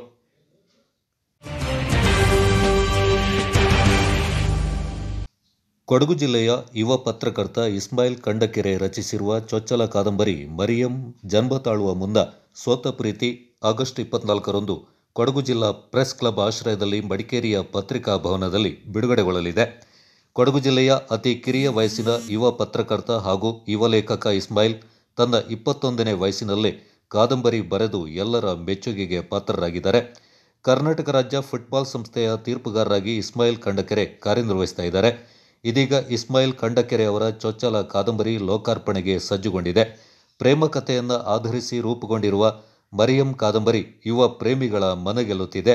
ಕೊಡಗು ಜಿಲ್ಲೆಯ ಯುವ ಪತ್ರಕರ್ತ ಇಸ್ಮಾಯಿಲ್ ಕಂಡಕೆರೆ ರಚಿಸಿರುವ ಚೊಚ್ಚಲ ಕಾದಂಬರಿ ಮರಿಯಂ ಜನ್ಮ ತಾಳುವ ಮುನ್ನ ಸೋತ ಪ್ರೀತಿ ಆಗಸ್ಟ್ 24ರಂದು ಕೊಡಗು ಜಿಲ್ಲಾ ಪ್ರೆಸ್ ಕ್ಲಬ್ ಆಶ್ರಯದಲ್ಲಿ ಮಡಿಕೇರಿಯ ಪತ್ರಿಕಾ ಭವನದಲ್ಲಿ ಬಿಡುಗಡೆಗೊಳ್ಳಲಿದೆ. ಕೊಡಗು ಜಿಲ್ಲೆಯ ಅತಿ ಕಿರಿಯ ವಯಸ್ಸಿನ ಯುವ ಪತ್ರಕರ್ತ ಹಾಗೂ ಯುವ ಲೇಖಕ ಇಸ್ಮಾಯಿಲ್ ತನ್ನ 21ನೇ ವಯಸ್ಸಿನಲ್ಲೇ ಕಾದಂಬರಿ ಬರೆದು ಎಲ್ಲರ ಮೆಚ್ಚುಗೆಗೆ ಪಾತ್ರರಾಗಿದ್ದಾರೆ. ಕರ್ನಾಟಕ ರಾಜ್ಯ ಫುಟ್ಬಾಲ್ ಸಂಸ್ಥೆಯ ತೀರ್ಪುಗಾರರಾಗಿ ಇಸ್ಮಾಯಿಲ್ ಕಂಡಕೆರೆ ಕಾರ್ಯನಿರ್ವಹಿಸ್ತಾ ಇದ್ದಾರೆ. ಇದೀಗ ಇಸ್ಮಾಯಿಲ್ ಕಂಡಕೆರೆ ಅವರ ಚೊಚ್ಚಲ ಕಾದಂಬರಿ ಲೋಕಾರ್ಪಣೆಗೆ ಸಜ್ಜುಗೊಂಡಿದೆ. ಪ್ರೇಮ ಕಥೆಯನ್ನು ಆಧರಿಸಿ ರೂಪುಗೊಂಡಿರುವ ಮರಿಯಂ ಕಾದಂಬರಿ ಯುವ ಪ್ರೇಮಿಗಳ ಮನಗೆಲ್ಲುತ್ತಿದೆ.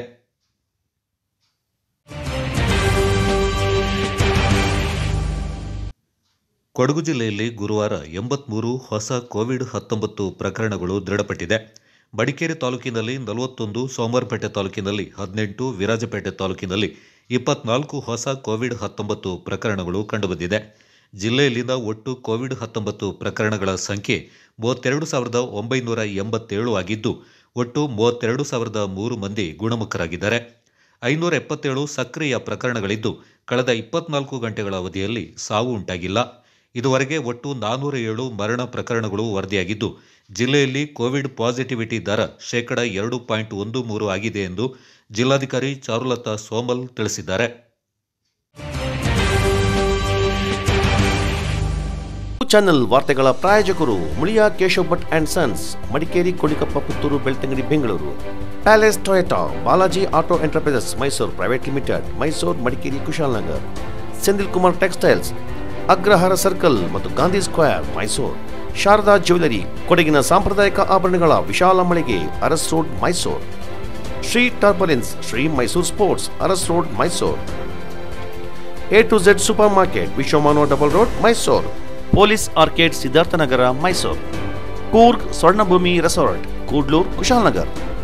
ಕೊಡಗು ಜಿಲ್ಲೆಯಲ್ಲಿ ಗುರುವಾರ 83 ಹೊಸ ಕೋವಿಡ್-19 ಪ್ರಕರಣಗಳು ದೃಢಪಟ್ಟಿದೆ. ಮಡಿಕೇರಿ ತಾಲೂಕಿನಲ್ಲಿ 41, ಸೋಮವಾರಪೇಟೆ ತಾಲೂಕಿನಲ್ಲಿ 18, ವಿರಾಜಪೇಟೆ ತಾಲೂಕಿನಲ್ಲಿ 24 ಹೊಸ ಕೋವಿಡ್-19 ಪ್ರಕರಣಗಳು ಕಂಡುಬಂದಿದೆ. ಜಿಲ್ಲೆಯಲ್ಲಿನ ಒಟ್ಟು ಕೋವಿಡ್-19 ಪ್ರಕರಣಗಳ ಸಂಖ್ಯೆ 32,987 ಆಗಿದ್ದು, ಒಟ್ಟು 32,003 ಮಂದಿ ಗುಣಮುಖರಾಗಿದ್ದಾರೆ. 577 ಸಕ್ರಿಯ ಪ್ರಕರಣಗಳಿದ್ದು, ಕಳೆದ 24 ಗಂಟೆಗಳ ಅವಧಿಯಲ್ಲಿ ಸಾವು ಉಂಟಾಗಿಲ್ಲ. ಇದುವರೆಗೆ ಒಟ್ಟು 407 ಮರಣ ಪ್ರಕರಣಗಳು ವರದಿಯಾಗಿದ್ದು, ಜಿಲ್ಲೆಯಲ್ಲಿ ಕೋವಿಡ್ ಪಾಸಿಟಿವಿಟಿ ದರ 2.13% ಆಗಿದೆ ಎಂದು ಜಿಲ್ಲಾಧಿಕಾರಿ ಚಾರುಲತಾ ಸೋಮಲ್ ತಿಳಿಸಿದ್ದಾರೆ. ಚಾನೆಲ್ ವಾರ್ತೆಗಳ ಪ್ರಾಯೋಜಕರು Muliya Keshav Bhat and Sons, Madikeri, Kodikappa, Puttur, Belthangady, Bengaluru. Palace Toyota, Balaji auto enterprises Mysuru private limited, Mysuru, Madikeri, Kushalnagar. Senthil Kumar textiles, Agrahara circle ಮತ್ತು ಗಾಂಧಿ ಸ್ಕ್ವೇರ್, ಮೈಸೂರು. ಶಾರದಾ ಜ್ಯುವೆಲರಿ, ಕೊಡಗಿನ ಸಾಂಪ್ರದಾಯಿಕ ಆಭರಣಗಳ ವಿಶಾಲ ಮಳಿಗೆ, Aras road, Mysuru. Shri Turbulence, Shri Mysuru sports, Aras road, Mysuru. A to Z supermarket, Vishwamanava double road, Mysuru. Police arcade, Siddharthanagara, Mysuru. Coorg Swarnabhoomi resort, Kudlur, Kushalnagar.